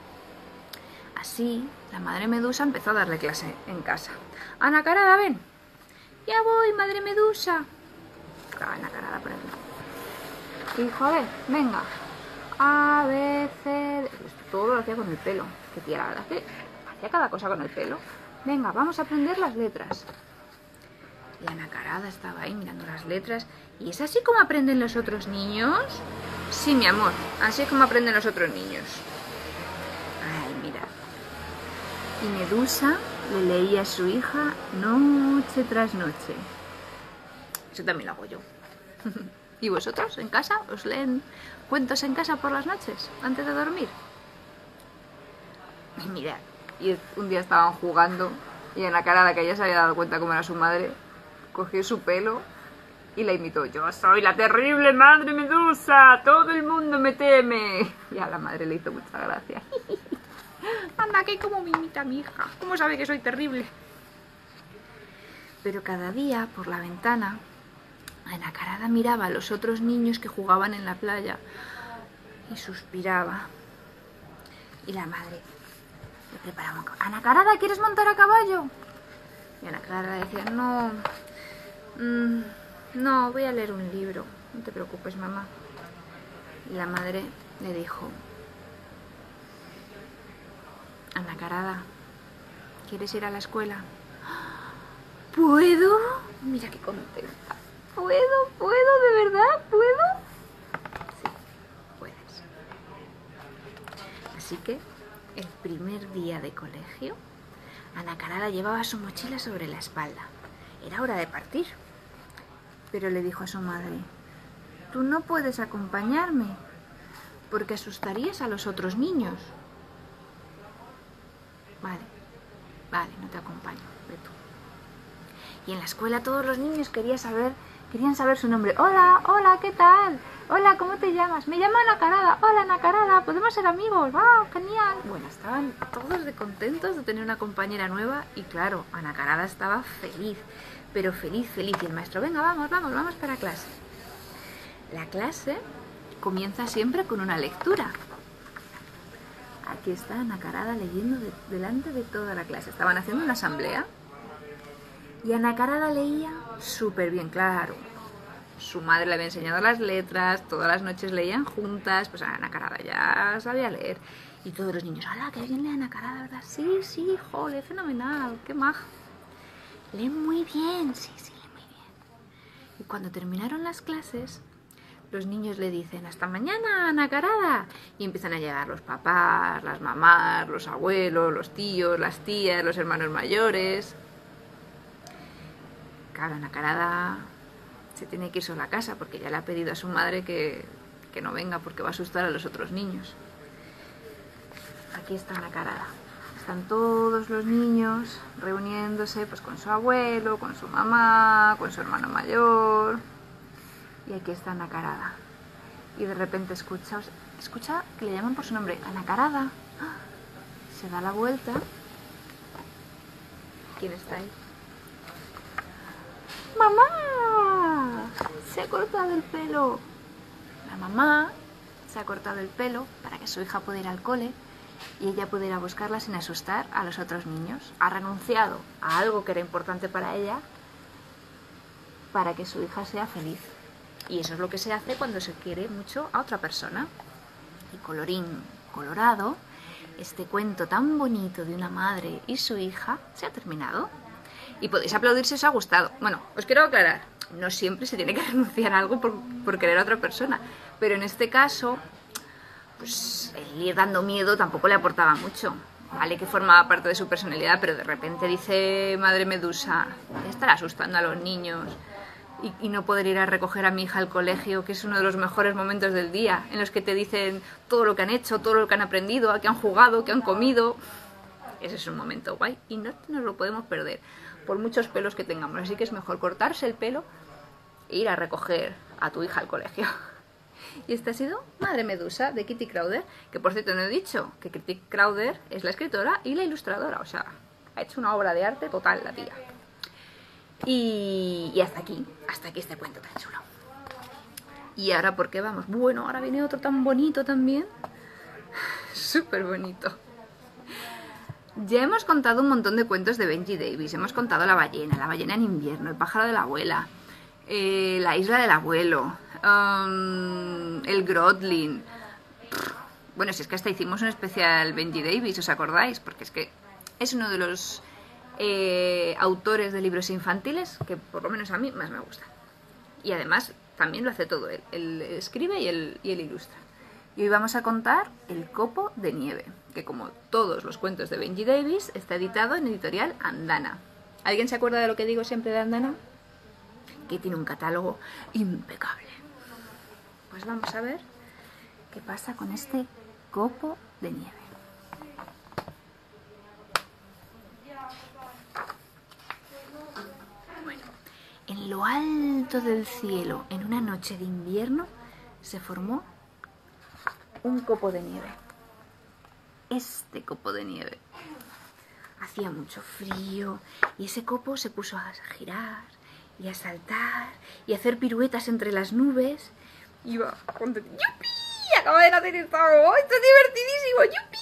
Así, la Madre Medusa empezó a darle clase en casa. Anacarada, ven. Ya voy, Madre Medusa. Estaba Anacarada por aquí. Hijo, a ver, venga. A, B, C, D. Todo lo hacía con el pelo. Que tía, la verdad es que hacía cada cosa con el pelo. Venga, vamos a aprender las letras. Y Anacarada estaba ahí mirando las letras. ¿Y es así como aprenden los otros niños? Sí, mi amor, así es como aprenden los otros niños. Ay, mira. Y Medusa le leía a su hija noche tras noche. Eso también lo hago yo. ¿Y vosotros en casa os leen cuentos en casa por las noches antes de dormir? Y mirad, y un día estaban jugando y Anacarada, que ya se había dado cuenta cómo era su madre, cogió su pelo Y la imitó, yo soy la terrible madre Medusa, todo el mundo me teme. Y a la madre le hizo mucha gracia. Anda, que como me imita mi hija, ¿cómo sabe que soy terrible? Pero cada día, por la ventana, Anacarada miraba a los otros niños que jugaban en la playa y suspiraba. Y la madre le preparaba un caballo. Anacarada, ¿quieres montar a caballo? Y Anacarada decía, no, mmm, no, voy a leer un libro, no te preocupes, mamá. Y la madre le dijo, Anacarada, ¿quieres ir a la escuela? ¿Puedo? Mira qué contenta. ¿Puedo? ¿Puedo? ¿De verdad? ¿Puedo? Sí, puedes. Así que, el primer día de colegio, Anacarada llevaba su mochila sobre la espalda. Era hora de partir. Pero le dijo a su madre, tú no puedes acompañarme, porque asustarías a los otros niños. Vale, vale, no te acompaño, ve tú. Y en la escuela todos los niños querían saber, querían saber su nombre. Hola, hola, ¿qué tal? Hola, ¿cómo te llamas? Me llamo Anacarada. Hola, Anacarada, ¿podemos ser amigos? ¡Wow, genial! Bueno, estaban todos de contentos de tener una compañera nueva y claro, Anacarada estaba feliz, pero feliz, feliz. Y el maestro, venga, vamos, vamos, vamos para clase. La clase comienza siempre con una lectura. Aquí está Anacarada leyendo de, delante de toda la clase. Estaban haciendo una asamblea y Anacarada leía súper bien, claro. Su madre le había enseñado las letras, todas las noches leían juntas, pues Anacarada ya sabía leer. Y todos los niños, ¡hala, qué bien lee Anacarada, verdad! Sí, sí, joder, fenomenal, qué maja. Lee muy bien, sí, sí, lee muy bien. Y cuando terminaron las clases, los niños le dicen, hasta mañana, Anacarada. Y empiezan a llegar los papás, las mamás, los abuelos, los tíos, las tías, los hermanos mayores. Claro, Anacarada se tiene que ir sola a casa porque ya le ha pedido a su madre que, que no venga porque va a asustar a los otros niños. Aquí está Anacarada. Están todos los niños reuniéndose pues con su abuelo, con su mamá, con su hermano mayor. Y aquí está Anacarada. Y de repente escucha, escucha que le llaman por su nombre, Anacarada. Se da la vuelta. ¿Quién está ahí? ¡Mamá! Se ha cortado el pelo. La mamá se ha cortado el pelo para que su hija pueda ir al cole y ella pueda ir a buscarla sin asustar a los otros niños. Ha renunciado a algo que era importante para ella para que su hija sea feliz. Y eso es lo que se hace cuando se quiere mucho a otra persona. Y colorín colorado, este cuento tan bonito de una madre y su hija se ha terminado. Y podéis aplaudir si os ha gustado. Bueno, os quiero aclarar, no siempre se tiene que renunciar a algo por, por querer a otra persona. Pero en este caso, pues el ir dando miedo tampoco le aportaba mucho. Vale que formaba parte de su personalidad, pero de repente dice Madre Medusa, voy a estar asustando a los niños. Y, y no poder ir a recoger a mi hija al colegio, que es uno de los mejores momentos del día, en los que te dicen todo lo que han hecho, todo lo que han aprendido, a qué han jugado, qué han comido. Ese es un momento guay y no nos lo podemos perder, por muchos pelos que tengamos. Así que es mejor cortarse el pelo e ir a recoger a tu hija al colegio. Y esta ha sido Madre Medusa, de Kitty Crowder, que por cierto no he dicho que Kitty Crowder es la escritora y la ilustradora, o sea, ha hecho una obra de arte total la tía. Y, y hasta aquí, hasta aquí este cuento tan chulo. ¿Y ahora por qué vamos? Bueno, ahora viene otro tan bonito también. Súper bonito. Ya hemos contado un montón de cuentos de Benji Davis. Hemos contado La ballena, La ballena en invierno, El pájaro de la abuela, eh, La isla del abuelo, um, El Grotlin. Bueno, si es que hasta hicimos un especial Benji Davis, ¿os acordáis? Porque es que es uno de los eh, autores de libros infantiles que por lo menos a mí más me gustan. Y además también lo hace todo él. Él escribe y él, y él ilustra. Y hoy vamos a contar El copo de nieve, que como todos los cuentos de Benji Davis está editado en editorial Andana. ¿Alguien se acuerda de lo que digo siempre de Andana? Que tiene un catálogo impecable. Pues vamos a ver qué pasa con este copo de nieve. Bueno, en en lo alto del cielo, en una noche de invierno, se formó un copo de nieve. Este copo de nieve. Hacía mucho frío y ese copo se puso a girar y a saltar y a hacer piruetas entre las nubes. Iba contento. ¡Yupi! Acaba de nacer esto. ¡Oh, esto es divertidísimo! ¡Yupi!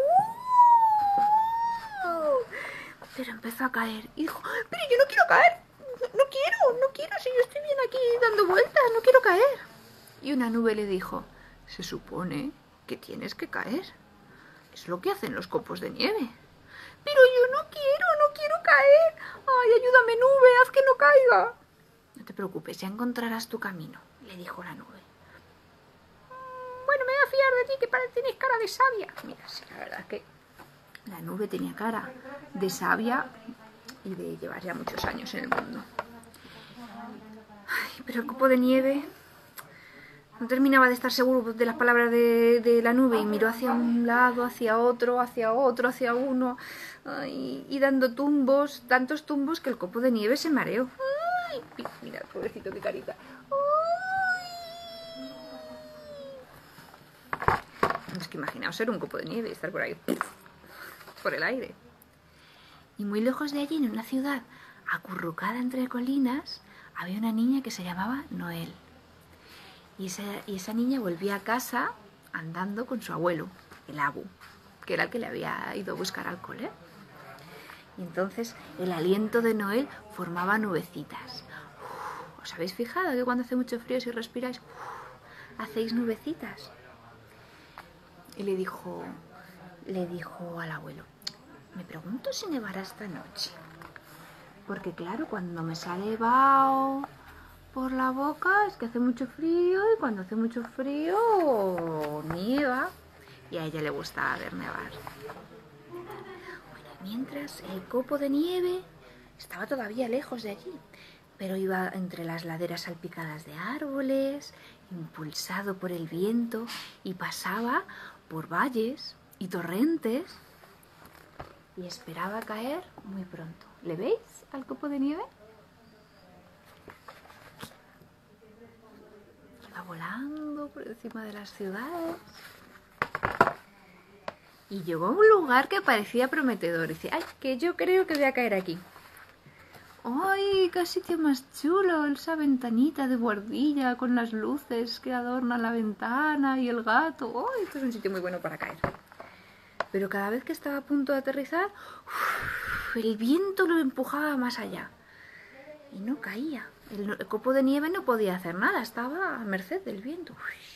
¡Uh! Pero empezó a caer y dijo, pero yo no quiero caer. No, no quiero, no quiero. Si yo estoy bien aquí dando vueltas, no quiero caer. Y una nube le dijo, se supone que tienes que caer. Es lo que hacen los copos de nieve. Pero yo no quiero, no quiero caer. Ay, ayúdame, nube, haz que no caiga. No te preocupes, ya encontrarás tu camino, le dijo la nube. Bueno, me voy a fiar de ti, que parece que tienes cara de sabia. Mira, sí, la verdad es que la nube tenía cara de sabia y de llevar ya muchos años en el mundo. Ay, pero el copo de nieve no terminaba de estar seguro de las palabras de, de la nube y miró hacia un lado, hacia otro, hacia otro, hacia uno, ay, y dando tumbos, tantos tumbos que el copo de nieve se mareó. Ay, mira, pobrecito, qué carita. Ay. Es que imaginaos ser un copo de nieve y estar por ahí, por el aire. Y muy lejos de allí, en una ciudad acurrucada entre colinas, había una niña que se llamaba Noel. Y esa, y esa niña volvía a casa andando con su abuelo, el abu, que era el que le había ido a buscar al cole. Y entonces el aliento de Noel formaba nubecitas. Uf, ¿os habéis fijado que cuando hace mucho frío, si respiráis, uf, hacéis nubecitas? Y le dijo, le dijo al abuelo, me pregunto si nevará esta noche. Porque claro, cuando me sale vaho por la boca es que hace mucho frío y cuando hace mucho frío nieva y a ella le gusta ver nevar. Bueno, mientras el copo de nieve estaba todavía lejos de allí, pero iba entre las laderas salpicadas de árboles, impulsado por el viento y pasaba por valles y torrentes y esperaba caer muy pronto. ¿Le veis al copo de nieve? Volando por encima de las ciudades y llegó a un lugar que parecía prometedor. Dice, ay, que yo creo que voy a caer aquí. Ay, qué sitio más chulo, esa ventanita de buhardilla con las luces que adornan la ventana y el gato. Ay, esto es un sitio muy bueno para caer. Pero cada vez que estaba a punto de aterrizar, uf, el viento lo empujaba más allá y no caía. El, el copo de nieve no podía hacer nada, estaba a merced del viento.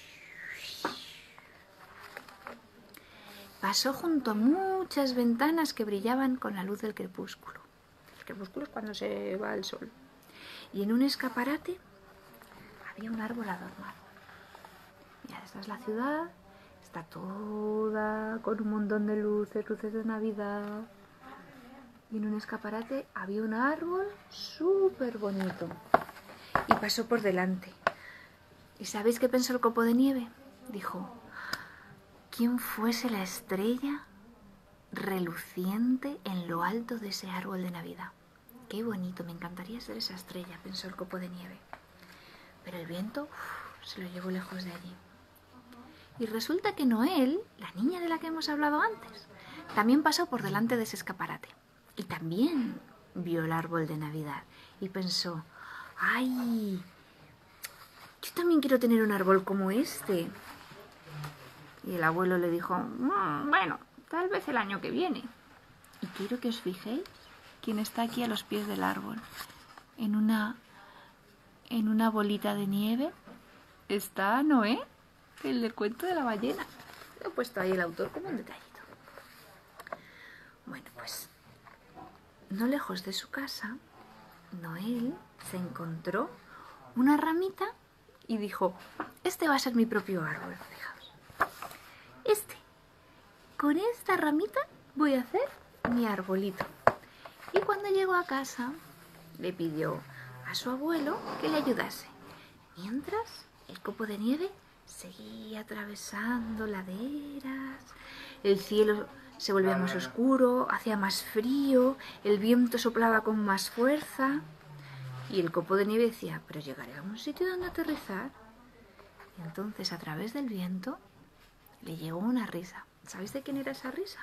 Pasó junto a muchas ventanas que brillaban con la luz del crepúsculo. El crepúsculo es cuando se va el sol. Y en un escaparate había un árbol adornado. Mira, esta es la ciudad, está toda con un montón de luces, luces de Navidad. Y en un escaparate había un árbol súper bonito. Y pasó por delante. ¿Y sabéis qué pensó el copo de nieve? Dijo, ¿quién fuese la estrella reluciente en lo alto de ese árbol de Navidad? Qué bonito, me encantaría ser esa estrella, pensó el copo de nieve. Pero el viento uf, se lo llevó lejos de allí. Y resulta que Noel, la niña de la que hemos hablado antes, también pasó por delante de ese escaparate. Y también vio el árbol de Navidad y pensó, ¡ay! Yo también quiero tener un árbol como este. Y el abuelo le dijo, mmm, bueno, tal vez el año que viene. Y quiero que os fijéis quién está aquí a los pies del árbol. En una, en una bolita de nieve está Noé, el del cuento de la ballena. Lo ha puesto ahí el autor como un detallito. Bueno, pues no lejos de su casa, Noel se encontró una ramita y dijo, este va a ser mi propio árbol, fijaos. Este, con esta ramita voy a hacer mi arbolito. Y cuando llegó a casa, le pidió a su abuelo que le ayudase. Mientras, el copo de nieve seguía atravesando laderas, el cielo se volvía más oscuro, hacía más frío, el viento soplaba con más fuerza Y el copo de nieve decía, pero llegaré a un sitio donde aterrizar. Y entonces, a través del viento, le llegó una risa. ¿Sabéis de quién era esa risa?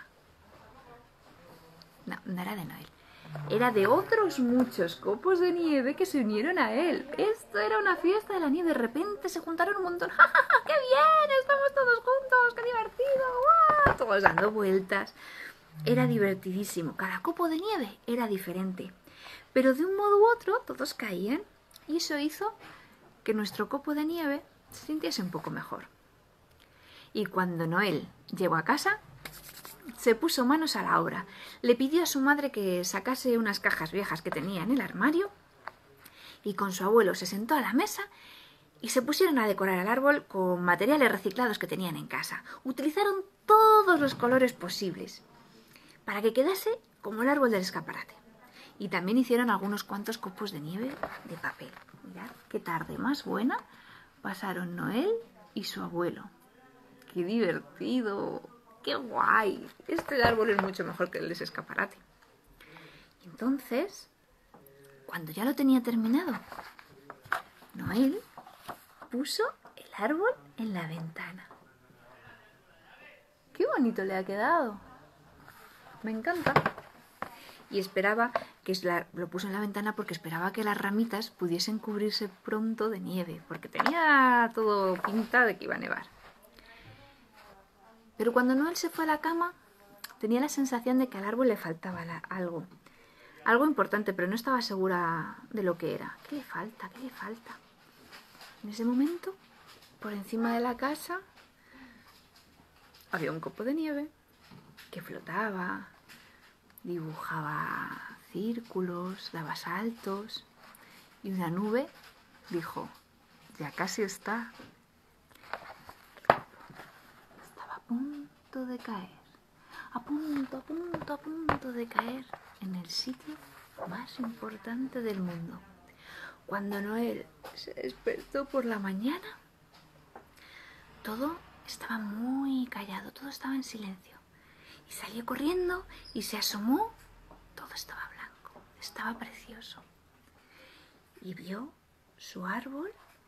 No, no era de Noel. Era de otros muchos copos de nieve que se unieron a él. Esto era una fiesta de la nieve. De repente se juntaron un montón. ¡Ja, ja, ja! ¡Qué bien! ¡Estamos todos juntos! ¡Qué divertido! ¡Guau! Todos dando vueltas. Era divertidísimo. Cada copo de nieve era diferente. Pero de un modo u otro todos caían. Y eso hizo que nuestro copo de nieve se sintiese un poco mejor. Y cuando Noel llegó a casa, se puso manos a la obra. Le pidió a su madre que sacase unas cajas viejas que tenía en el armario y con su abuelo se sentó a la mesa y se pusieron a decorar el árbol con materiales reciclados que tenían en casa. Utilizaron todos los colores posibles para que quedase como el árbol del escaparate. Y también hicieron algunos cuantos copos de nieve de papel. Mirad qué tarde más buena pasaron Noel y su abuelo. ¡Qué divertido! ¡Qué guay! Este árbol es mucho mejor que el de ese escaparate. Y entonces, cuando ya lo tenía terminado, Noel puso el árbol en la ventana. ¡Qué bonito le ha quedado! Me encanta. Y esperaba que la, lo puso en la ventana porque esperaba que las ramitas pudiesen cubrirse pronto de nieve, porque tenía todo pinta de que iba a nevar. Pero cuando Noel se fue a la cama, tenía la sensación de que al árbol le faltaba la, algo. Algo importante, pero no estaba segura de lo que era. ¿Qué le falta? ¿Qué le falta? En ese momento, por encima de la casa, había un copo de nieve que flotaba, dibujaba círculos, daba saltos, y una nube dijo, ya casi está. Estaba a punto de caer, a punto, a punto, a punto de caer en el sitio más importante del mundo. Cuando Noel se despertó por la mañana, todo estaba muy callado, todo estaba en silencio. Y salió corriendo y se asomó, todo estaba blanco, estaba precioso. Y vio su árbol.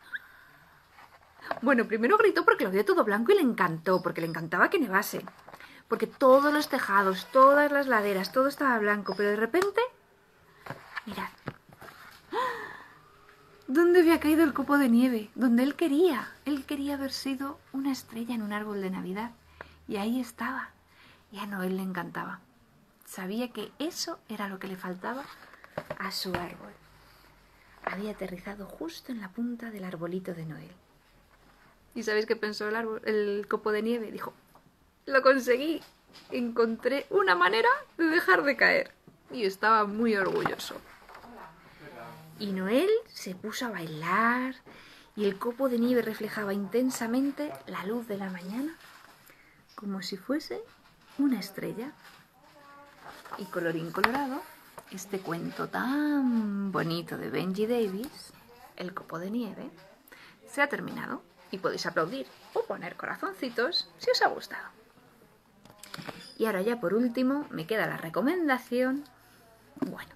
Bueno, primero gritó porque lo vio todo blanco y le encantó, porque le encantaba que nevase. Porque todos los tejados, todas las laderas, todo estaba blanco, pero de repente, mirad, ¿dónde había caído el copo de nieve? Donde él quería. Él quería haber sido una estrella en un árbol de Navidad. Y ahí estaba. Y a Noel le encantaba. Sabía que eso era lo que le faltaba a su árbol. Había aterrizado justo en la punta del arbolito de Noel. ¿Y sabéis qué pensó el árbol, el copo de nieve? Dijo, lo conseguí. Encontré una manera de dejar de caer. Y estaba muy orgulloso. Y Noel se puso a bailar y el copo de nieve reflejaba intensamente la luz de la mañana como si fuese una estrella. Y colorín colorado, este cuento tan bonito de Benji Davis, El copo de nieve, se ha terminado y podéis aplaudir o poner corazoncitos si os ha gustado. Y ahora ya por último me queda la recomendación. Bueno,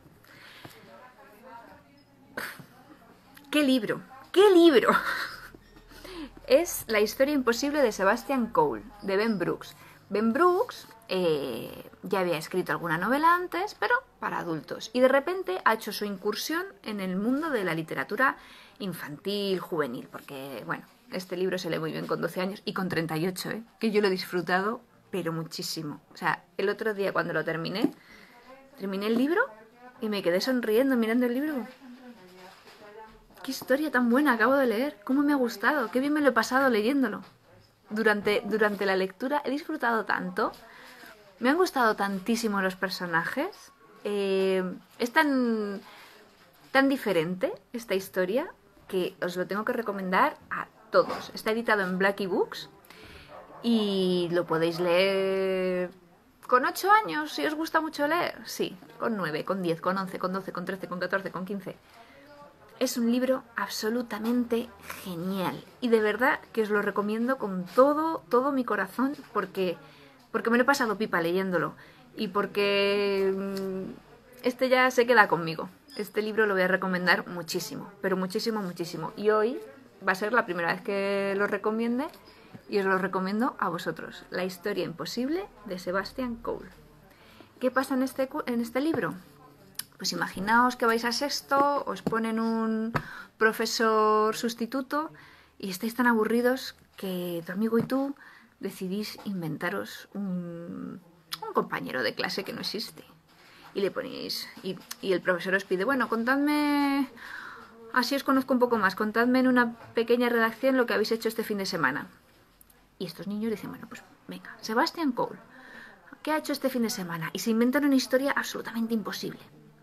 ¡qué libro! ¡Qué libro! Es La historia imposible de Sebastian Cole, de Ben Brooks. Ben Brooks eh, ya había escrito alguna novela antes, pero para adultos. Y de repente ha hecho su incursión en el mundo de la literatura infantil, juvenil. Porque, bueno, este libro se lee muy bien con doce años y con treinta y ocho, ¿eh? Que yo lo he disfrutado, pero muchísimo. O sea, el otro día cuando lo terminé, terminé el libro y me quedé sonriendo mirando el libro. ¡Qué historia tan buena acabo de leer! ¡Cómo me ha gustado! ¡Qué bien me lo he pasado leyéndolo! Durante, durante la lectura he disfrutado tanto. Me han gustado tantísimo los personajes. Eh, es tan, tan diferente esta historia que os lo tengo que recomendar a todos. Está editado en Blackie Books y lo podéis leer con ocho años, si os gusta mucho leer. Sí, con nueve, con diez, con once, con doce, con trece, con catorce, con quince. Es un libro absolutamente genial y de verdad que os lo recomiendo con todo, todo mi corazón porque, porque me lo he pasado pipa leyéndolo y porque este ya se queda conmigo. Este libro lo voy a recomendar muchísimo, pero muchísimo, muchísimo. Y hoy va a ser la primera vez que lo recomiende y os lo recomiendo a vosotros. La historia imposible de Sebastian Cole. ¿Qué pasa en este, en este libro? Pues imaginaos que vais a sexto, os ponen un profesor sustituto y estáis tan aburridos que tu amigo y tú decidís inventaros un, un compañero de clase que no existe. Y le ponéis, y, y el profesor os pide, bueno, contadme, así os conozco un poco más, contadme en una pequeña redacción lo que habéis hecho este fin de semana. Y estos niños dicen, bueno, pues venga, Sebastian Cole, ¿qué ha hecho este fin de semana? Y se inventan una historia absolutamente imposible.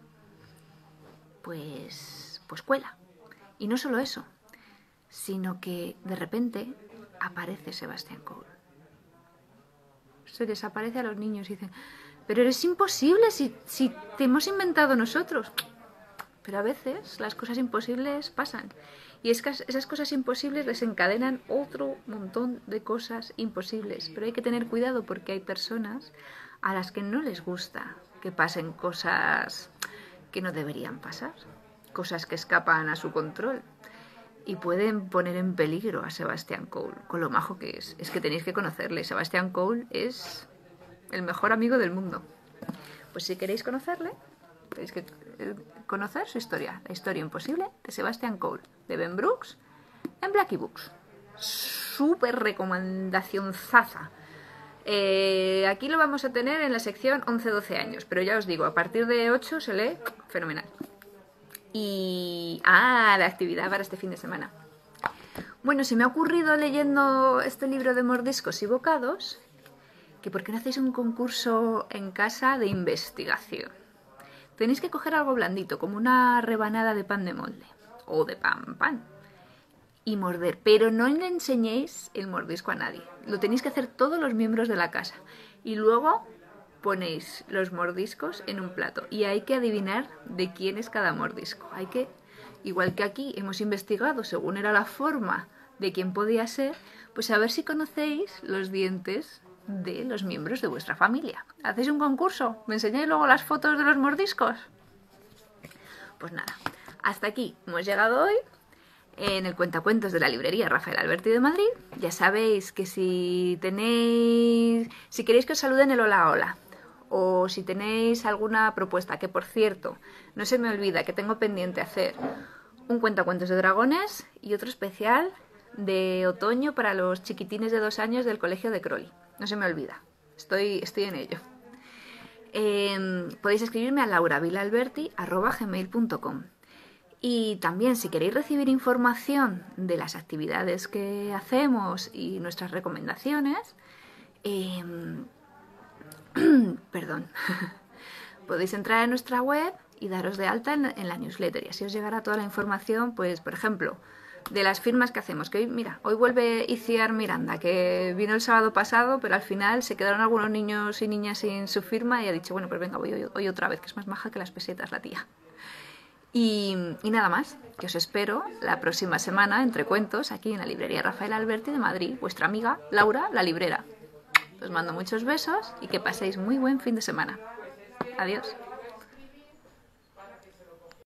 Pues, pues cuela. Y no solo eso, sino que de repente aparece Sebastian Cole. Se desaparece a los niños y dicen, pero es imposible si, si te hemos inventado nosotros. Pero a veces las cosas imposibles pasan. Y es que esas cosas imposibles desencadenan otro montón de cosas imposibles. Pero hay que tener cuidado porque hay personas a las que no les gusta que pasen cosas que no deberían pasar. Cosas que escapan a su control. Y pueden poner en peligro a Sebastian Cole, con lo majo que es. Es que tenéis que conocerle. Sebastian Cole es el mejor amigo del mundo. Pues si queréis conocerle, tenéis que conocer su historia. La historia imposible de Sebastian Cole, de Ben Brooks, en Blackie Books. Súper recomendación zaza. Eh, aquí lo vamos a tener en la sección once doce años, pero ya os digo, a partir de ocho se lee fenomenal. Y... ah, la actividad para este fin de semana. Bueno, se me ha ocurrido leyendo este libro de mordiscos y bocados, que por qué no hacéis un concurso en casa de investigación. Tenéis que coger algo blandito, como una rebanada de pan de molde, o de pan pan, y morder, pero no le enseñéis el mordisco a nadie. Lo tenéis que hacer todos los miembros de la casa. Y luego ponéis los mordiscos en un plato y hay que adivinar de quién es cada mordisco. Hay que, igual que aquí hemos investigado según era la forma de quién podía ser, pues a ver si conocéis los dientes de los miembros de vuestra familia. ¿Hacéis un concurso? ¿Me enseñáis luego las fotos de los mordiscos? Pues nada, hasta aquí hemos llegado hoy en el cuentacuentos de la librería Rafael Alberti de Madrid. Ya sabéis que si tenéis, si queréis que os saluden el hola hola, o si tenéis alguna propuesta, que por cierto, no se me olvida que tengo pendiente hacer un cuentacuentos de dragones y otro especial de otoño para los chiquitines de dos años del colegio de Crowley. No se me olvida, estoy, estoy en ello. Eh, podéis escribirme a laura vilalberti arroba gmail punto com. Y también, si queréis recibir información de las actividades que hacemos y nuestras recomendaciones, eh, perdón, podéis entrar en nuestra web y daros de alta en, en la newsletter y así os llegará toda la información, pues, por ejemplo, de las firmas que hacemos. Que hoy, mira, hoy vuelve Iciar Miranda, que vino el sábado pasado, pero al final se quedaron algunos niños y niñas sin su firma y ha dicho, bueno, pues venga, voy hoy, hoy otra vez, que es más maja que las pesetas la tía. Y, y nada más, que os espero la próxima semana entre cuentos aquí en la librería Rafael Alberti de Madrid, vuestra amiga Laura, la librera. Os mando muchos besos y que paséis muy buen fin de semana. Adiós.